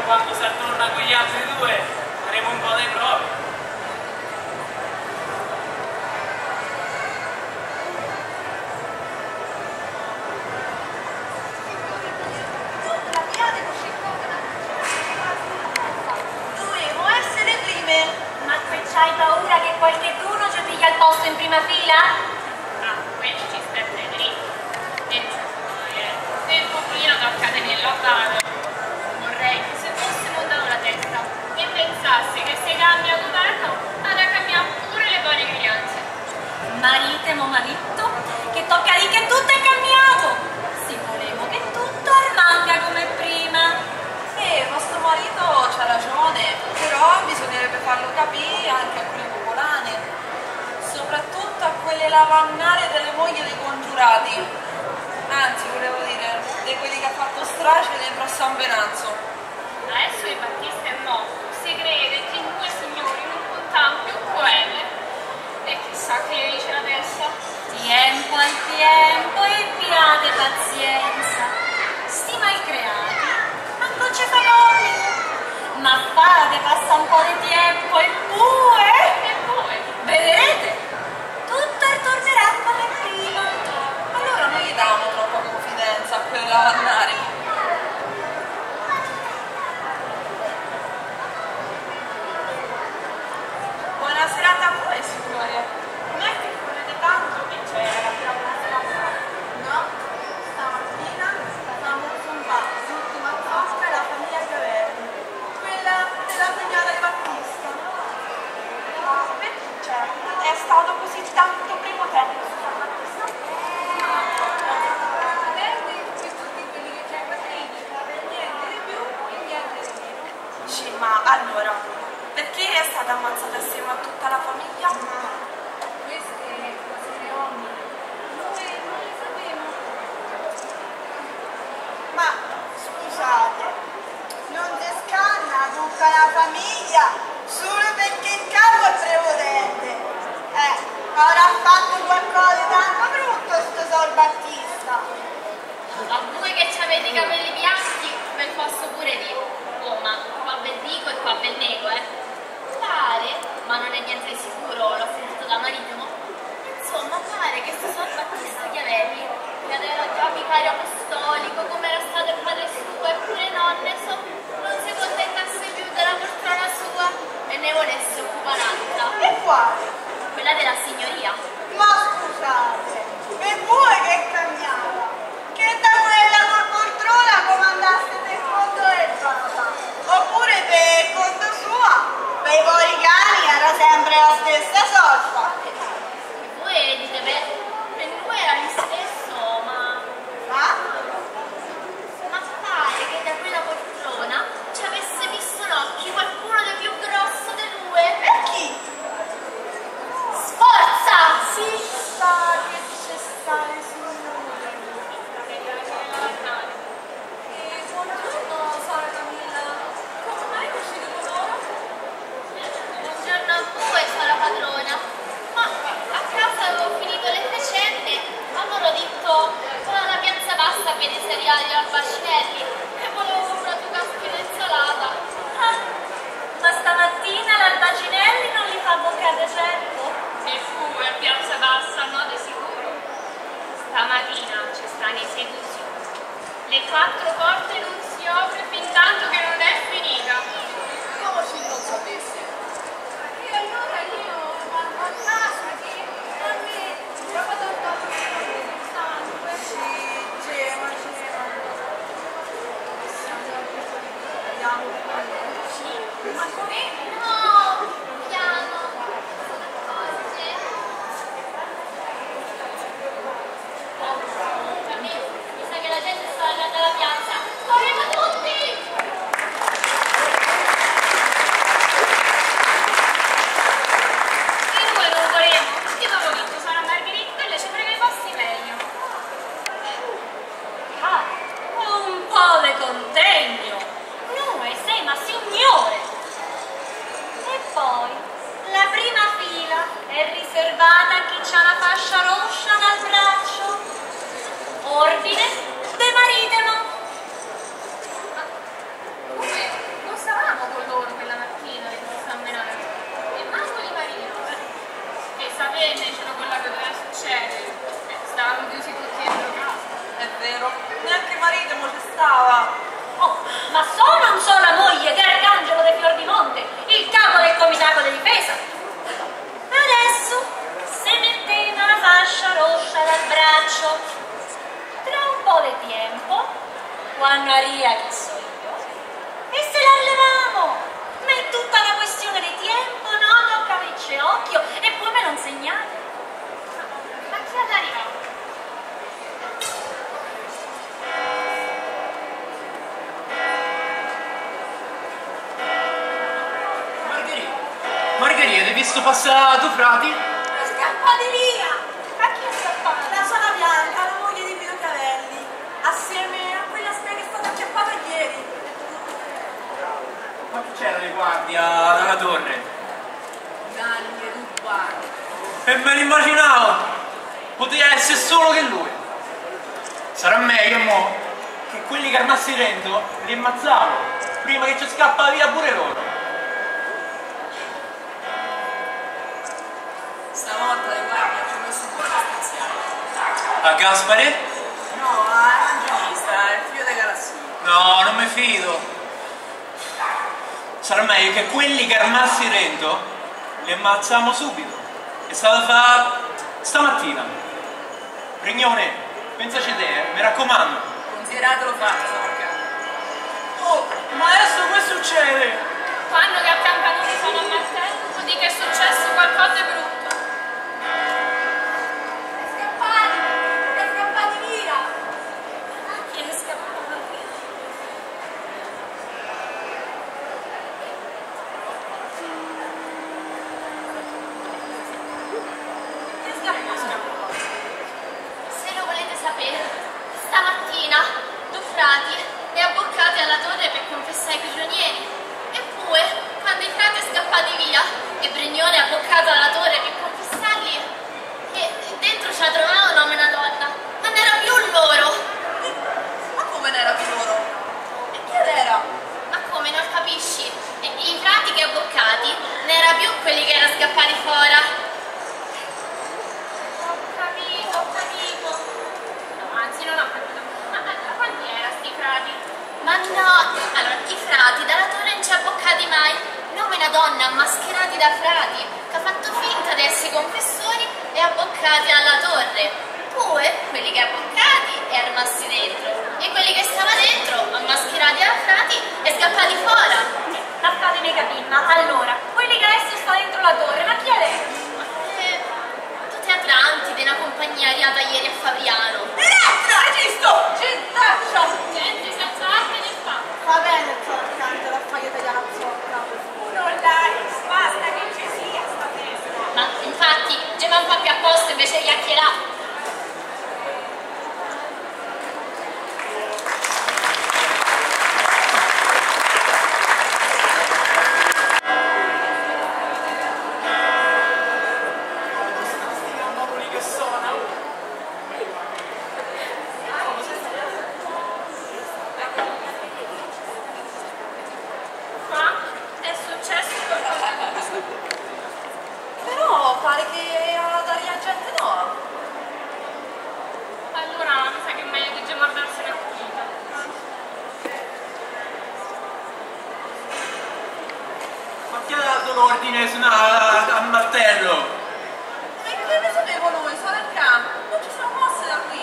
quando si attorna con gli altri due faremo un po' dei prove. Dovevo essere prime. Ma che c'hai paura che qualcheduno ci piglia il posto in prima fila? Ah, quello ci spetta i diritti. E se il popolino tocca tenerlo a bada, vorrei che se fosse montato la testa e pensasse che se cambia governo ha da cambiare pure le buone crianze. Maritemo maritto, che tocca lì che tutto è cambiato. Si volevo che tutto rimanga come prima. Sì, vostro marito c'ha ragione, però bisognerebbe farlo capire anche a quelle popolane, soprattutto a quelle lavannare delle mogli dei congiurati, anzi volevo dire, di quelli che ha fatto strage dentro a San Venanzo. Adesso il Battista è morto, si crede che i due signori non contano più quelle. E chissà che gli dice la testa. Tempo al tempo e abbiate pazienza. Sti malcreati, ma non ci fa nomi. Ma fate, passa un po' di tempo e poi, E poi? vedrete, tutto ritornerà come prima. Allora non gli davano troppa confidenza a quelle lavannari. Buona serata a voi, signore. Non è che correte tanto che c'è la prima volta? No, stamattina stavamo sul bar, l'ultima zocca e la famiglia Gaverni, quella della premiata di Battista. Perché c'è? È stato così tanto prepotente su San Battista? Vedi, questo di quelli che c'è quattrini, niente di più e niente di meno. Sì, ma allora, perché è stata ammazzata assieme a tutta la famiglia? Queste cose le ommi, noi non le sapevo. Ma scusate, non si scanna tutta la famiglia solo perché il capo è prepotente. Eh, avrà fatto qualcosa di tanto brutto sto Sor Battista. A voi che avete i capelli bianchi, ve lo posso pure dire. Oh, ma qua ve dico e qua ve nego, eh. Pare, ma non è niente di sicuro, l'ho sentito da Maritimo. Insomma, pare che sto Sor Battista Chiavelli, che era già vicario apostolico, come era stato il padre suo e pure nonne, so, non si contentasse più della poltrona sua e ne volesse occupare un'altra. E quale? Quella della signoria. Ma scusate, e voi che cambiava? Che da quella col poltrona comandaste per conto del Papa? Oppure per conto sua? Per i voi cani era sempre la stessa solfa. Voi dite, beh, per lui era lo stesso, ma... Ma? Ma pare che da quella poltrona ci avesse visto l'occhio qualcuno di più grosso di lui. E chi? Sforza! Si sa che c'è stare signore. E buongiorno, Sora Camilla. Come mai uscite con loro? Buongiorno a voi, sono padrona. Ma a casa avevo finito le faccende, allora ho detto sono alla piazza bassa a piedi seriali al Bacinelli e volevo comprare due caschi di insalata. Ah, ma stamattina l'Albacinelli non li fa boccare certo. E fu a piazza bassa, no di sicuro. Stamattina ci stanno i seduti. Le quattro porte non si apre fin tanto che non è finita. Come se non sapesse? E allora io vado a casa che a me già vado a dormire sangue. Sì, gema, gema. Andiamo Sì, ma come? No, piano. Oggi. Oh, a me mi sa che la gente sta andando alla piazza. Corriamo tutti! E noi non corriamo. Io avevo detto sono Margherita e lei ci frega i posti meglio. Ah, un po' le contegno. Noi sei ma signore. stava. Oh, ma sono un sola moglie di Arcangelo De Fiordimonte, il capo del comitato di difesa. Adesso se metteva la fascia rossa dal braccio. Tra un po' di tempo, quando arriva chi so io, e se la levamo. Ma è tutta una questione di tempo, no? Tocca averci occhio e poi me lo insegnate. Ma chi è arrivato? Margherita, hai visto passare tu frati? È scappati via! A chi è scappata? La Sala Bianca, la moglie di Vito Cavelli, assieme a quella spia che è stata acchiappata ieri. Ma chi c'era di guardia dalla torre? Nanni, tu guarda. E me l'immaginavo! Poteva essere solo che lui. Sarà meglio, mo, che quelli che armassi dentro li ammazzavo prima che ci scappa via pure loro. Stavolta le guardie ci ho messo un po' di spaziale. A Gaspare? No, all'evangelista, il figlio dei Galassini. No, non mi fido. Sarà meglio che quelli che armassi dentro li ammazziamo subito. È stato fa stamattina. Brignone, pensaci te, eh, mi raccomando. Consideratelo fatto, stavolta. Oh, ma adesso che succede? Quando che a Campanile sono a martello, vuol dire che è successo qualcosa di brutto. È scappati! È scappati via! Chi è scappato via? Chi è scappato? Se lo volete sapere, stamattina due frati li abboccati alla torre per confessare i prigionieri. Eppure, quando i frati sono scappati via e Brignone ha abboccato alla torre per confessarli, e dentro ci ha trovato un uomo e una donna, ma non era più loro. Ma come n'era più loro? E chi era? Ma come, non capisci? E i frati che abboccati non era più quelli che erano scappati fuori. Ho capito, ho capito. No, anzi, non ho capito. Ma allora, quanti erano sti frati? Ma no, allora, i frati dalla torre non ci abboccati mai. Nome una donna mascherati da frati che ha fatto finta di essere confessori e abboccati alla torre. Poi, quelli che abboccati e rimasti dentro. E quelli che stavano dentro, mascherati da frati e scappati fuori. Ma fatemi capire, ma allora, quelli che adesso sta dentro la torre, ma chi è lei? Eh, tutti atlanti di una compagnia arrivata ieri a Fabriano. Elettra! Registro! Gentaccia! Gente senza arte né fa. Va bene, accanto la faglia italiana zocca. Non dai, basta che ci sia sta festa. Ma infatti, gema un po' più a posto invece di chiacchierare. Ma è successo qualcosa? Però pare che ad aria gente no. Allora, mi sa che è meglio che Gemma andarsene a pulita. Ma chi ha dato l'ordine su una- a martello? E che ne sapevo noi? Sono al campo. Non ci sono mosse da qui.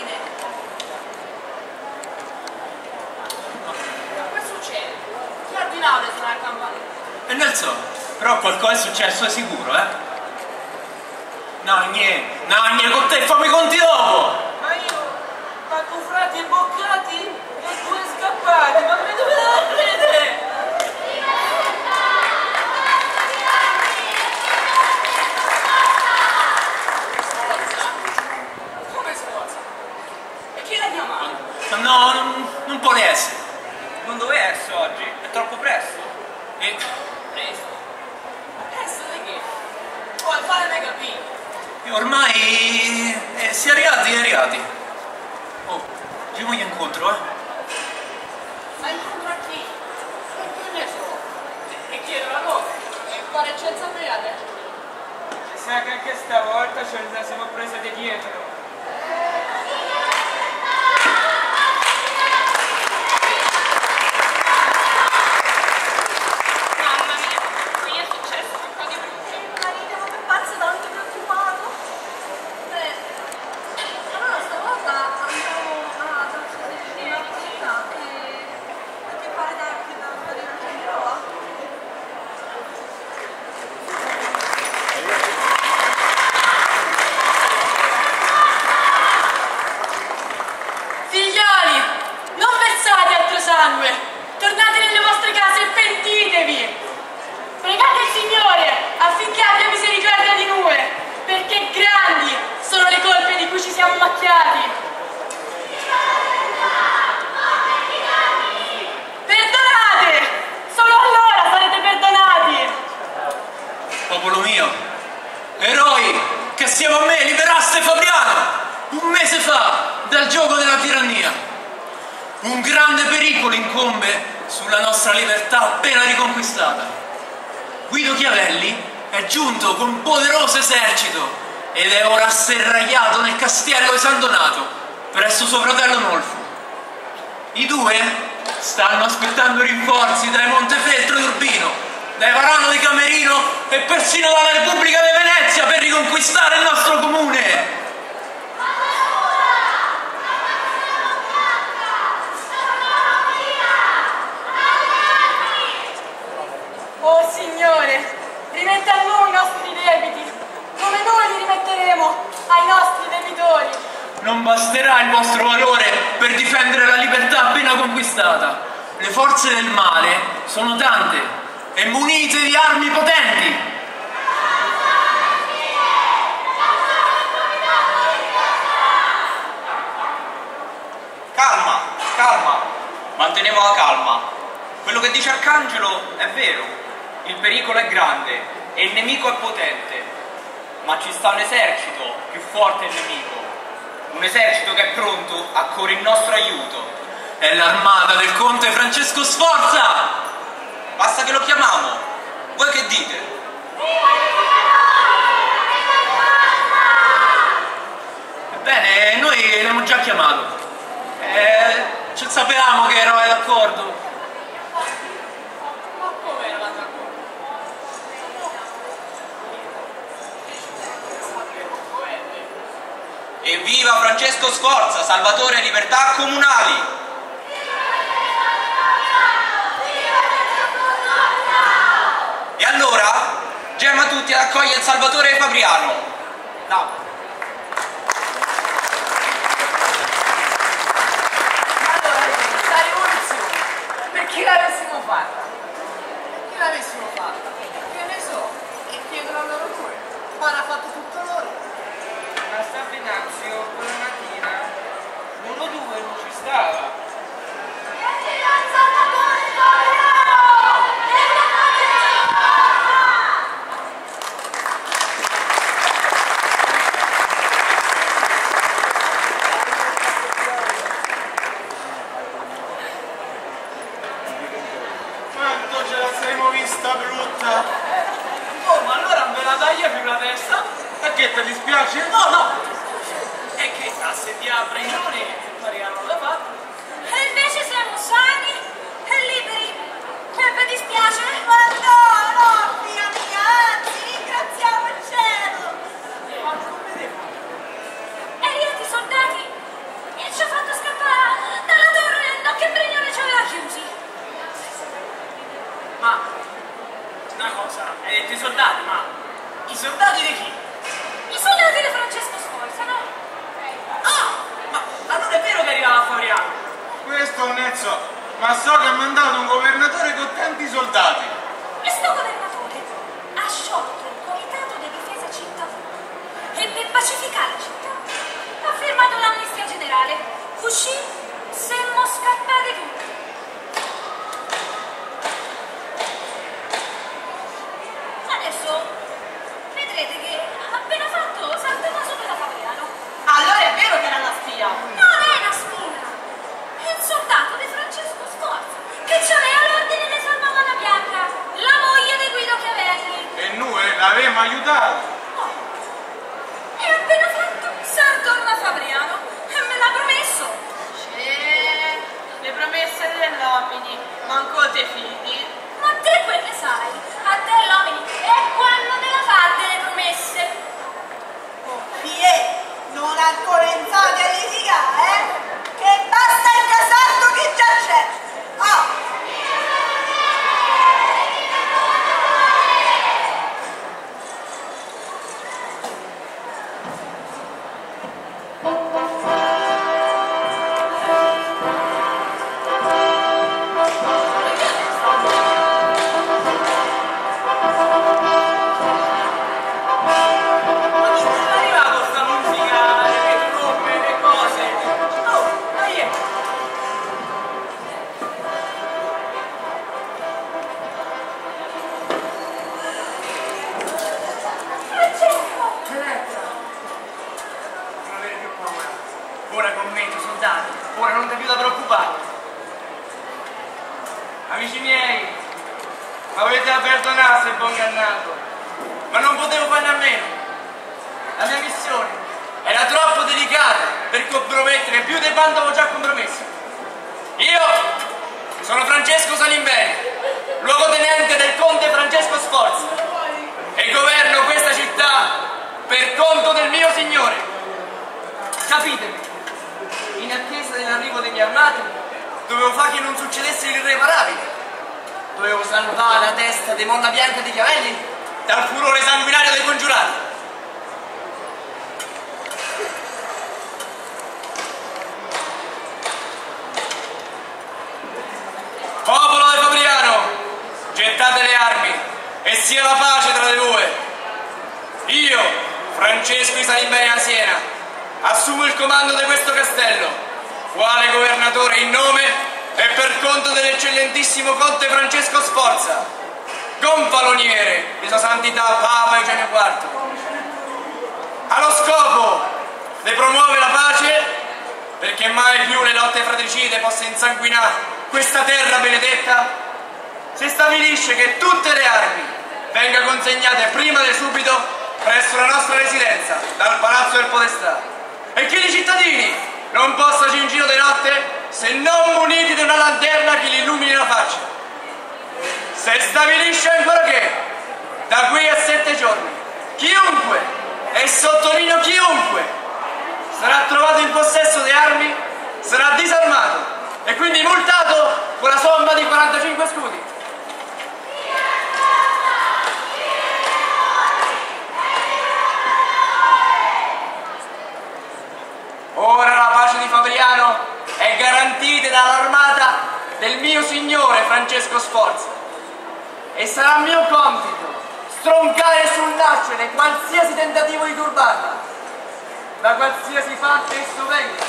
Che succede? Chi ha ordinato di suonare il campanile? E non so, però qualcosa è successo è sicuro, eh? No, niente, no, niente, con te fammi i conti dopo! Ma io, ma con frati imboccati e due scappati, ma me dove la prendere? Come sforza? E chi l'ha chiamato? Ma no, non, non può essere. Non doveva essere oggi, è troppo presto. E Presto. Presto di che? Vuoi farmi capire? e ormai eh, si è arrivati, è arrivati. Oh, ci voglio incontro, eh? Ma incontro a chi? E che ne so? E chiedo la cosa. E fare eccellenza brigate? Mi sa che anche stavolta ce la siamo prese di dietro. pericolo incombe sulla nostra libertà appena riconquistata. Guido Chiavelli è giunto con un poderoso esercito ed è ora serragliato nel castello di San Donato presso suo fratello Nolfo. I due stanno aspettando rinforzi dai Montefeltro di Urbino, dai Varano di Camerino e persino dalla Repubblica di Venezia per riconquistare il nostro comune. Oh Signore, rimetta a noi i nostri debiti, come noi li rimetteremo ai nostri debitori. Non basterà il vostro valore per difendere la libertà appena conquistata. Le forze del male sono tante e munite di armi potenti. Calma, calma, manteniamo la calma. Quello che dice Arcangelo è vero. Il pericolo è grande e il nemico è potente, ma ci sta un esercito più forte del nemico, un esercito che è pronto a correre in nostro aiuto. È l'armata del conte Francesco Sforza! Basta che lo chiamiamo. Voi che dite? Ebbene, noi l'abbiamo già chiamato. Eh, ci sapevamo che eravate d'accordo. Evviva Francesco Sforza, salvatore e libertà comunali! E allora, gemma tutti ad accogliere il salvatore Fabriano. No. Allora, la rivoluzione, per chi l'avessimo fatta? Per chi l'avessimo fatta? Che ne so, e chiedono a loro due. Ora ha fatto tutto loro. Ma sta Venanzio quella mattina loro due non ci stava. Quanto ce la saremmo vista brutta. Oh, ma allora me la taglia più la testa? E che ti dispiace? No, no! È che se ti apre i giorni Mariano l'ha fatto. E invece siamo sani e liberi. E vi dispiace? Ma no, no, figlia mia, anzi, ringraziamo il cielo. Ma come devo? E io i soldati e ci ho fatto scappare dalla torre no che Brignone ci aveva chiusi. Ma una cosa, hai detto i soldati, ma i soldati di chi? I soldati di Francesco Sforza, no? Ah! Ma allora è vero che arrivava a Fabriano? Questo non ne so, ma so che ha mandato un governatore con tanti soldati. E sto governatore ha sciolto il comitato di difesa cittadina e per pacificare la città ha firmato l'amnistia generale. Così siamo scappati tutti. Adesso vedrete che appena fatto salterà sopra da Fabriano. Allora è vero che era una spia. Non è una spina, è il soldato di Francesco Sforza che ci aveva l'ordine di Salvavana Bianca, la moglie di Guido Chiavelli. E noi l'avevamo aiutato. No. E appena fatto, San torna a Fabriano e me l'ha promesso. Eh, le promesse dell'uomini, manco te fidi. Ma te quel ne sai, a te l'uomini, e quando te la fate le promesse? Oh, fie, non ancora iniziate a litigare, eh? Che basta il casaldo che già c'è. Ah! Amici miei, avete perdonato se buon gannato, ma non potevo farne a meno. La mia missione era troppo delicata per compromettere più di quanto avevo già compromesso. Io sono Francesco Salimbeni, luogotenente del conte Francesco Sforza, e governo questa città per conto del mio signore. Capitemi, in attesa dell'arrivo dei miei armati, dovevo fare che non succedesse l'irreparabile. Dovevo salvare la testa di Monna Bianca di Chiavelli dal furore sanguinario dei congiurati. Popolo di Fabriano, gettate le armi e sia la pace tra di voi. Io, Francesco di Salimbeni a Siena, assumo il comando di questo castello, quale governatore in nome e per conto dell'eccellentissimo conte Francesco Sforza, gonfaloniere di Sua Santità Papa Eugenio quarto, allo scopo di promuovere la pace, perché mai più le lotte fratricide possano insanguinare questa terra benedetta. Si stabilisce che tutte le armi vengano consegnate prima di subito presso la nostra residenza dal Palazzo del Podestà, e che i cittadini non possano in giro di notte se non muniti di una lanterna che li illumini la faccia. Si stabilisce ancora che da qui a sette giorni chiunque, e sottolineo chiunque, sarà trovato in possesso di armi sarà disarmato e quindi multato con la somma di quarantacinque scudi. Ora la pace di Fabriano è garantita dall'armata del mio signore Francesco Sforza, e sarà mio compito stroncare sul nascere qualsiasi tentativo di turbarla, da qualsiasi parte esso venga.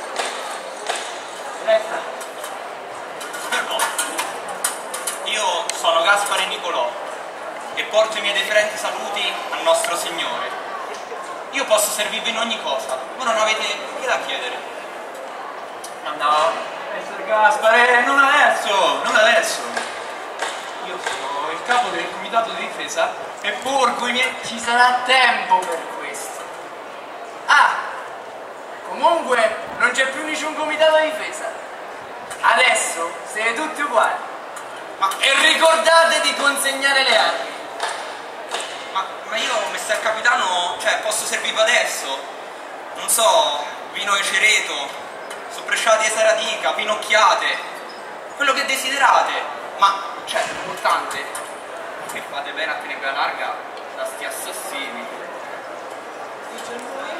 Resta. No. Io sono Gaspare Nicolò e porto i miei deferenti saluti al nostro Signore. Io posso servirvi in ogni cosa, voi non avete che da chiedere. Ma no, essere Gaspare, non adesso, non adesso. Io sono il capo del comitato di difesa e porgo i miei... Ci sarà tempo per questo. Ah, comunque non c'è più nessun comitato di difesa. Adesso siete tutti uguali. Ma e ricordate di consegnare le armi. Ma, ma io, messer capitano, cioè, posso servirvi adesso? Non so, vino e cereto, soppresciati e saratica, pinocchiate, quello che desiderate. Ma, cioè, l'importante che fate bene a tenervi la larga da sti assassini. Dice lui.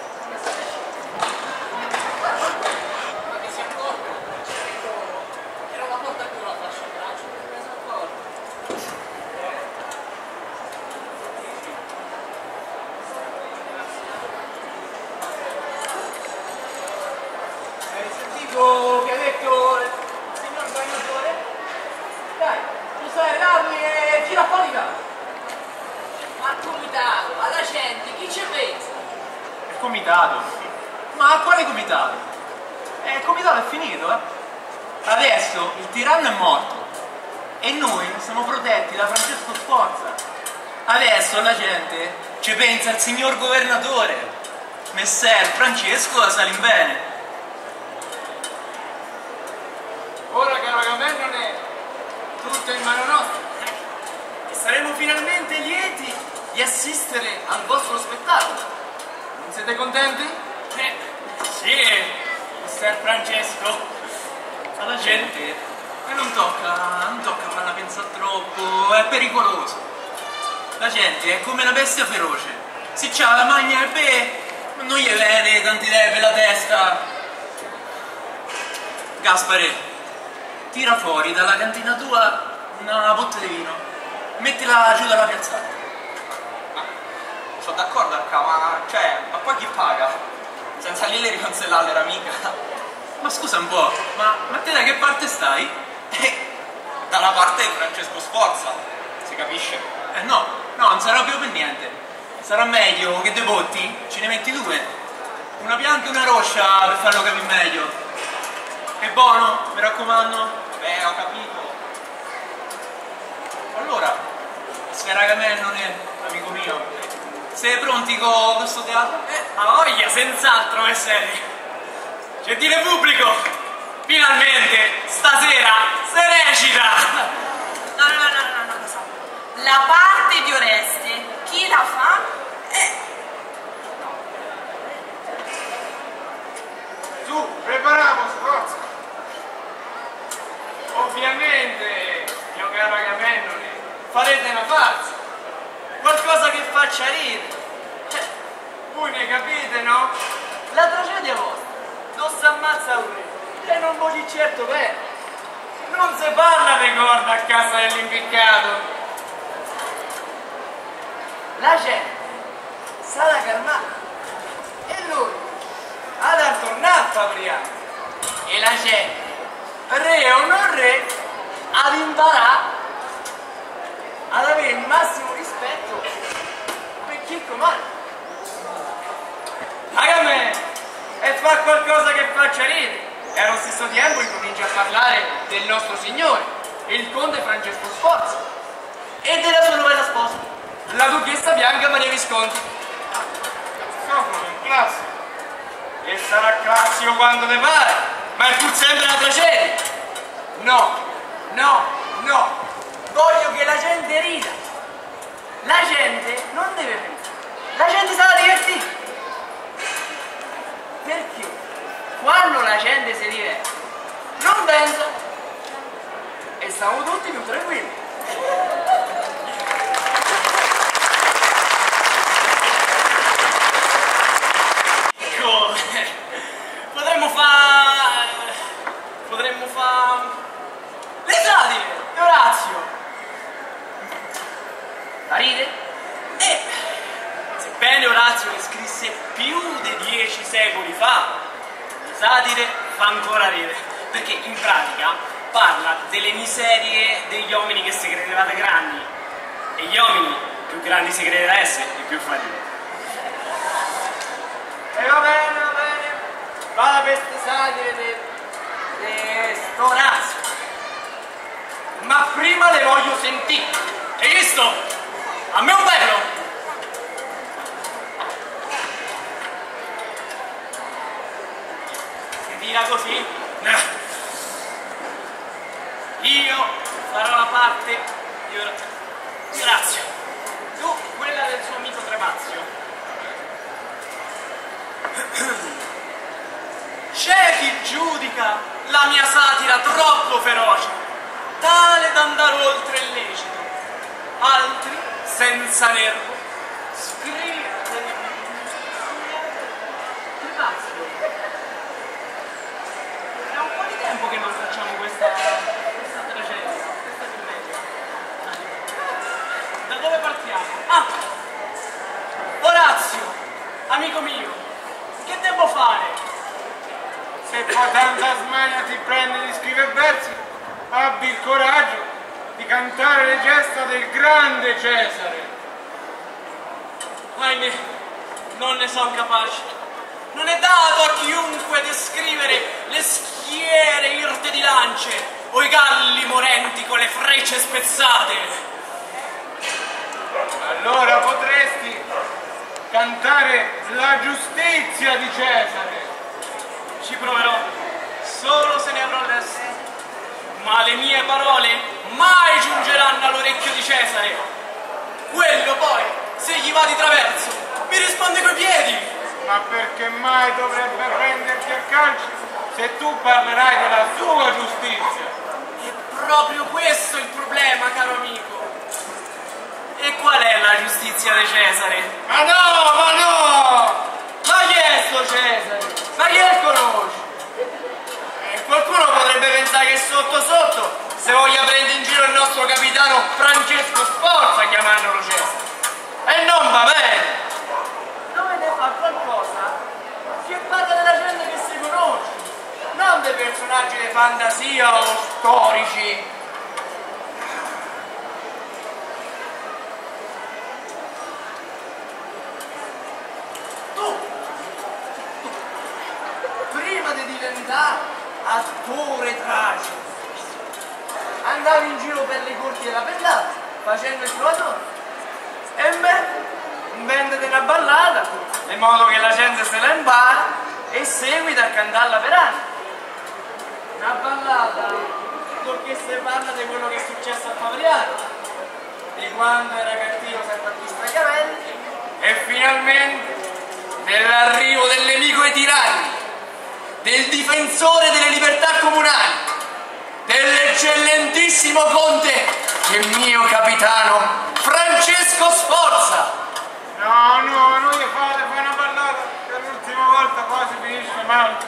Ma che si accorga? Era una porta più la fascia in braccio, non me ne sono accorto. Hai sentito che ha detto il signor governatore? Dai, tu sai l'armi e gira fuori da. Ma al comitato, alla gente, chi ci pensa? Il comitato? Ma quale comitato? Eh, il comitato è finito, eh? Adesso il tiranno è morto e noi siamo protetti da Francesco Sforza. Adesso la gente ci pensa al signor governatore, messer Francesco Salimbeni. Ora caro Gamennone, tutto in mano nostra. E saremo finalmente lieti di assistere al vostro spettacolo. Non siete contenti? Eh, sì, messer Francesco. Alla gente e non tocca, non tocca farla pensare troppo, è pericoloso. La gente è come una bestia feroce. Se c'ha la magna e beh, non gli viene tanti idee per la testa. Gaspare, tira fuori dalla cantina tua una botte di vino, mettila giù dalla piazzata. Ma sono d'accordo acca, ma cioè, ma poi chi paga? Senza lì le ricancellare l'amica. Ma scusa un po', ma, ma te da che parte stai? Eh, dalla parte di Francesco Sforza, si capisce? Eh no, no, non sarà più per niente. Sarà meglio che dei botti ce ne metti due. Una bianca e una rossa per farlo capire meglio. È buono, mi raccomando. Beh, ho capito. Allora, signor Agamennone, amico mio, siete pronti con questo teatro? Eh, a voglia, senz'altro, messeri. Gentile pubblico, finalmente, stasera, se recita! No, no, no, no, no, no, so. La parte di Oreste, chi la fa? Eh. Su, prepariamo, forza. Ovviamente, mio caro Agamennone, farete una farsa. Qualcosa che faccia ridere. Cioè, voi ne capite, no? La tragedia vostra non si ammazza un re e non voi certo bene. Non si parla di corda a casa dell'impiccato. La gente sarà calmata e lui ha da tornare a Fabriano. E la gente, re o non re, ad imparare ad avere il massimo rispetto per chi comanda. Agamennone, e fa qualcosa che faccia ridere. E allo stesso tempo incomincia a parlare del nostro Signore, il conte Francesco Sforza, e della sua nuova sposa, la duchessa Bianca Maria Visconti. Sono in classe. E sarà classico quando te pare, ma è pur sempre una tragedia. No, no, no. Voglio che la gente rida. La gente non deve ridere. La gente sarà divertita. Perché quando la gente si diverte, non pensa e siamo tutti più tranquilli. Ecco, potremmo fare... potremmo fare... le satire di Orazio. La ride? E sebbene Orazio le scrisse più di dieci secoli fa, le satire fa ancora ridere, perché in pratica parla delle miserie degli uomini che si credevate grandi, e gli uomini più grandi si credeva essere, e più fa ridere. E va bene, va bene, vada per queste satire di sto Orazio. Ma prima le voglio sentire. Hai visto? A me un bello! Si tira così? Io farò la parte di Orazio. Tu quella del suo amico Tremazio. C'è chi giudica la mia satira troppo feroce, tale da andare oltre il lecito. Altri, senza nervo, scrivono. Tremazio. È un po' di tempo che non facciamo questa, questa tragedia, questa commedia. Da dove partiamo? Ah! Orazio, amico mio, che devo fare? Se poi tanta smania ti prende di scrivere versi, abbi il coraggio di cantare le gesta del grande Cesare. Ahimè, non ne sono capace. Non è dato a chiunque descrivere le schiere irte di lance o i galli morenti con le frecce spezzate. Allora potresti cantare la giustizia di Cesare. Ci proverò, solo se ne avrò l'est. Ma le mie parole mai giungeranno all'orecchio di Cesare. Quello poi, se gli va di traverso, mi risponde coi piedi. Ma perché mai dovrebbe prenderti a calci se tu parlerai della sua giustizia? È proprio questo il problema, caro amico. E qual è la giustizia di Cesare? Ma no, ma no! Ma chi è sto Cesare? Ma chi è conosce? E qualcuno potrebbe pensare che sotto sotto se voglia prendere in giro il nostro capitano Francesco Sforza chiamandolo Cesare. E non va bene! Dovete fare qualcosa che parla della gente che si conosce, non dei personaggi di fantasia o storici. Tu, prima di diventare attore tragico, andavi in giro per le corti della Bellata facendo il trovatore. E beh, inventati una ballata, in modo che la gente se la impara e seguita a cantarla per anni. Una ballata perché si parla di quello che è successo a Fabriano, di quando era cattivo San Battista Chiavelli e finalmente dell'arrivo del nemico ai tiranni, del difensore delle libertà comunali, dell'eccellentissimo conte e mio capitano Francesco Sforza. No, no, non gli fate, fai una ballata, per l'ultima volta quasi finisce male.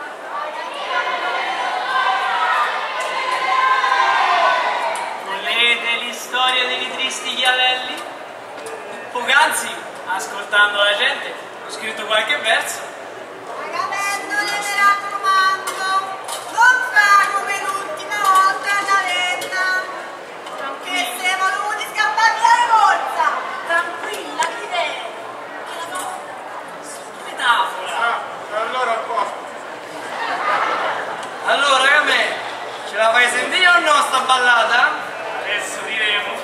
Volete l'istoria dei tristi Chiavelli? Poc'anzi, ascoltando la gente, ho scritto qualche verso. Agamennone mi raccomando, non fa come l'ultima volta a Ravenna, che sei voluti scappare via forza. Tranquilla, chi è? Metafora. Ah, allora a posto. Allora, Agamè, ce la fai sentire o no sta ballata? Adesso diremo.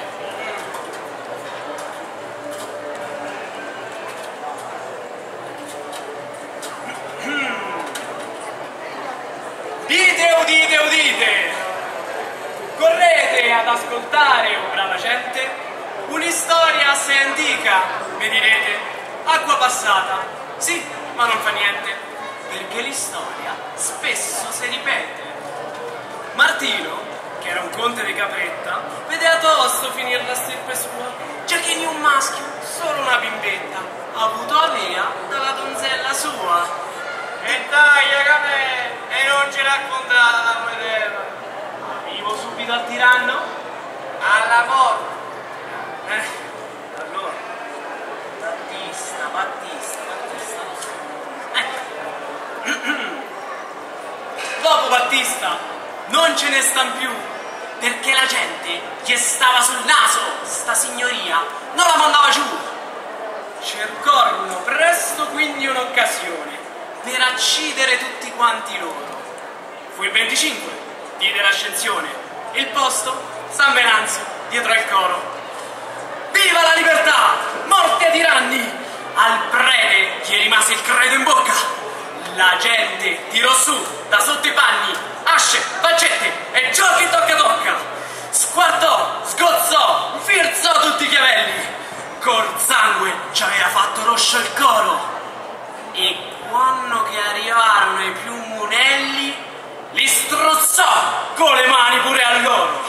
Dite, udite, udite! Correte ad ascoltare, oh brava gente, un'istoria assai antica, mi direte, acqua passata. Sì, ma non fa niente, perché l'istoria spesso si ripete. Martino, che era un conte di Capretta, vedeva tosto finire la stirpe sua, già che in un maschio solo una bimbetta ha avuto Alea dalla donzella sua. E dai, Agamè, e non ci raccontata da vedere. Arrivo subito al tiranno? Alla morte. Eh, allora, Battista, Battista, Battista, lo so. Ecco. Dopo Battista non ce ne stan più, perché la gente gli stava sul naso, sta signoria, non la mandava giù. Cercarono presto quindi un'occasione per accidere tutti quanti loro. Fu il venticinque, diede l'ascensione, il posto, San Venanzio, dietro al coro. Viva la libertà! Morte ai tiranni! Al prete gli rimase il credo in bocca. La gente tirò su, da sotto i panni, asce, faccette e giochi tocca tocca. Squartò, sgozzò, firzò tutti i chiavelli. Col sangue ci aveva fatto roscio il coro. E quando che arrivarono i più monelli, li strozzò con le mani pure a loro.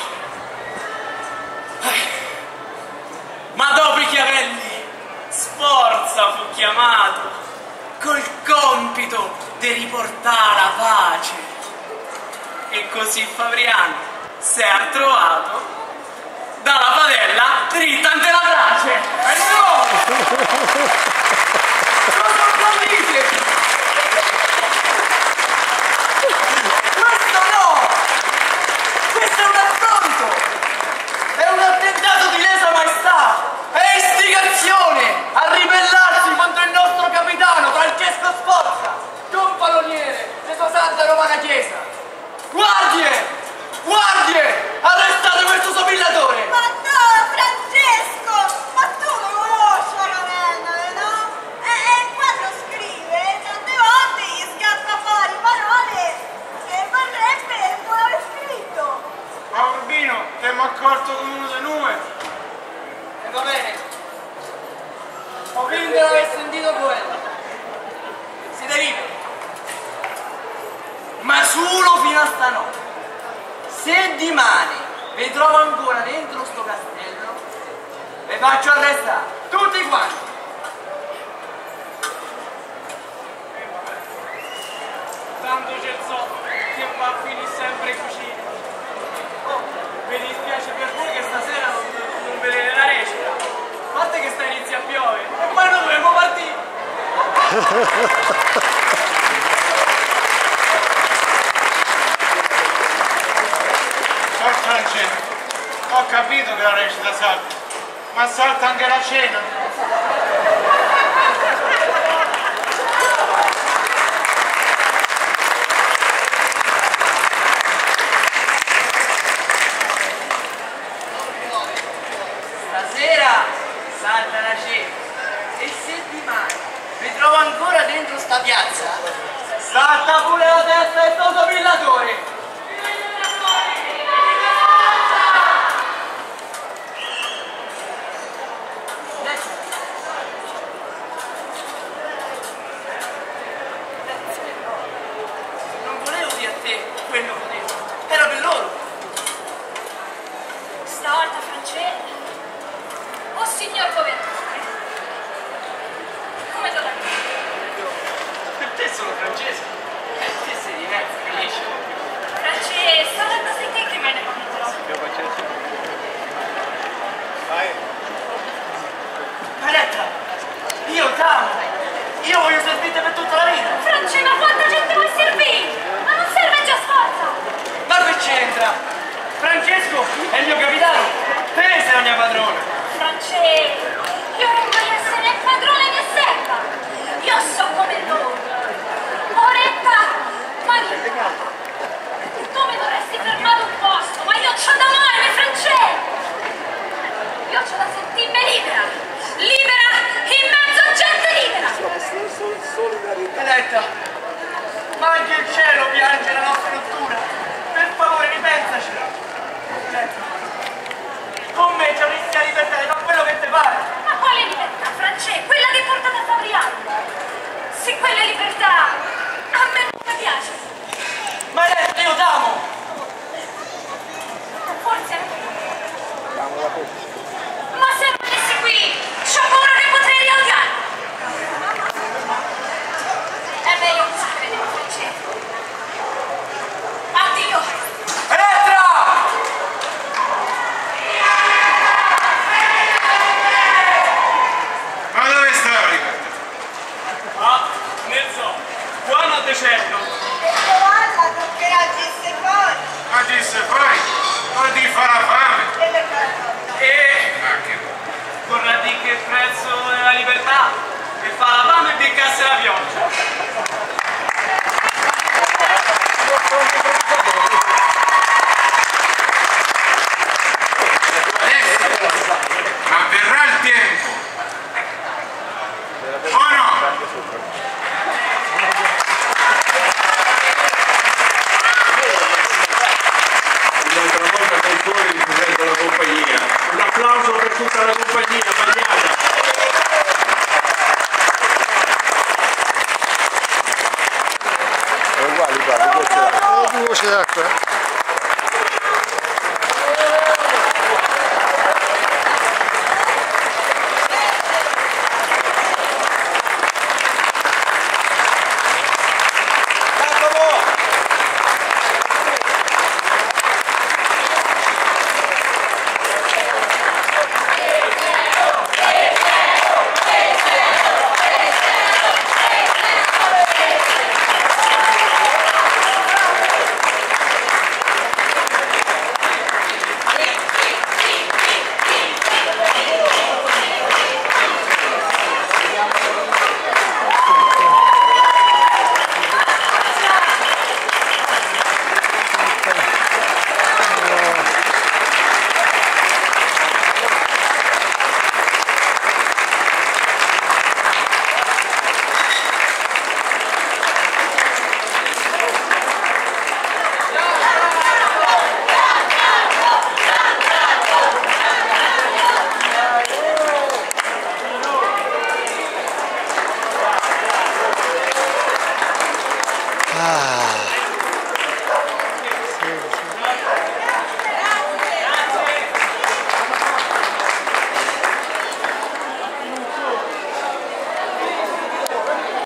Ma dopo i chiavelli, Sforza fu chiamato col compito di riportare la pace. E così Fabriano si è trovato dalla padella dritta ante la brace. E no! Cosa capite? Questo no! Questo è un affronto! È un attentato di lesa maestà! È istigazione a ribellarsi contro il nostro capitano Francesco Sforza, Don Palloniere e sua santa romana chiesa! Guardie! Guardie! Arrestate questo sobillatore! Ma no, Francesco! Ma tu lo conosci Agamennone, no? E, e quando scrive, tante volte gli scappa fuori parole che vorrebbe non aver scritto. Ma Urbino, ti abbiamo accorto come uno dei noi. E va bene. Ho finto di aver sentito quello. Si deriva. Ma solo fino a stanotte. Se dimane vi trovo ancora dentro sto castello, vi faccio arrestare tutti quanti. Tanto c'è so che va a finire sempre in cucina. Oh, mi dispiace per voi che stasera non, non vedete la recita. A parte che sta inizia a piovere e poi noi dovremo partire. Sor Francesco, ho capito che la recita salta, ma salta anche la cena. Francesco è il mio capitano, Teresa è la mia padrona. Francesco, io non voglio essere né padrone né serva. Io so come loro. Oretta, Maria, tu mi dovresti fermare un posto, ma io c'ho da male, Francesco. Io c'ho da sentirmi libera. Libera in mezzo a gente libera. Eletta, ma anche il cielo piange la nostra rottura. Per favore, ripensaci. Eletta, con me ci avresti la libertà di fare quello che ti pare. Ma quale libertà, Francesco? Quella che portate a Fabriano. Se quella è libertà, a me non mi piace. Ma Eletta, io t'amo. Forse anche io. Ma se rimanessi qui, c'ho paura che potrei riodiare. È meglio così, vedete, Francesco. Addio. Elettra! Ma dove stavi? Ah, nel zoo, qua non decerto. E Giovanna toccherà gisse fuori. Ma disse fai? O ti fa la fame? E le carote. E Ma che... vorrà dire che il prezzo della libertà è fa la fame e beccasse la pioggia. Ma verrà il tempo. O no? Un'altra volta con voi vi presento la compagnia. Un applauso per tutta la compagnia.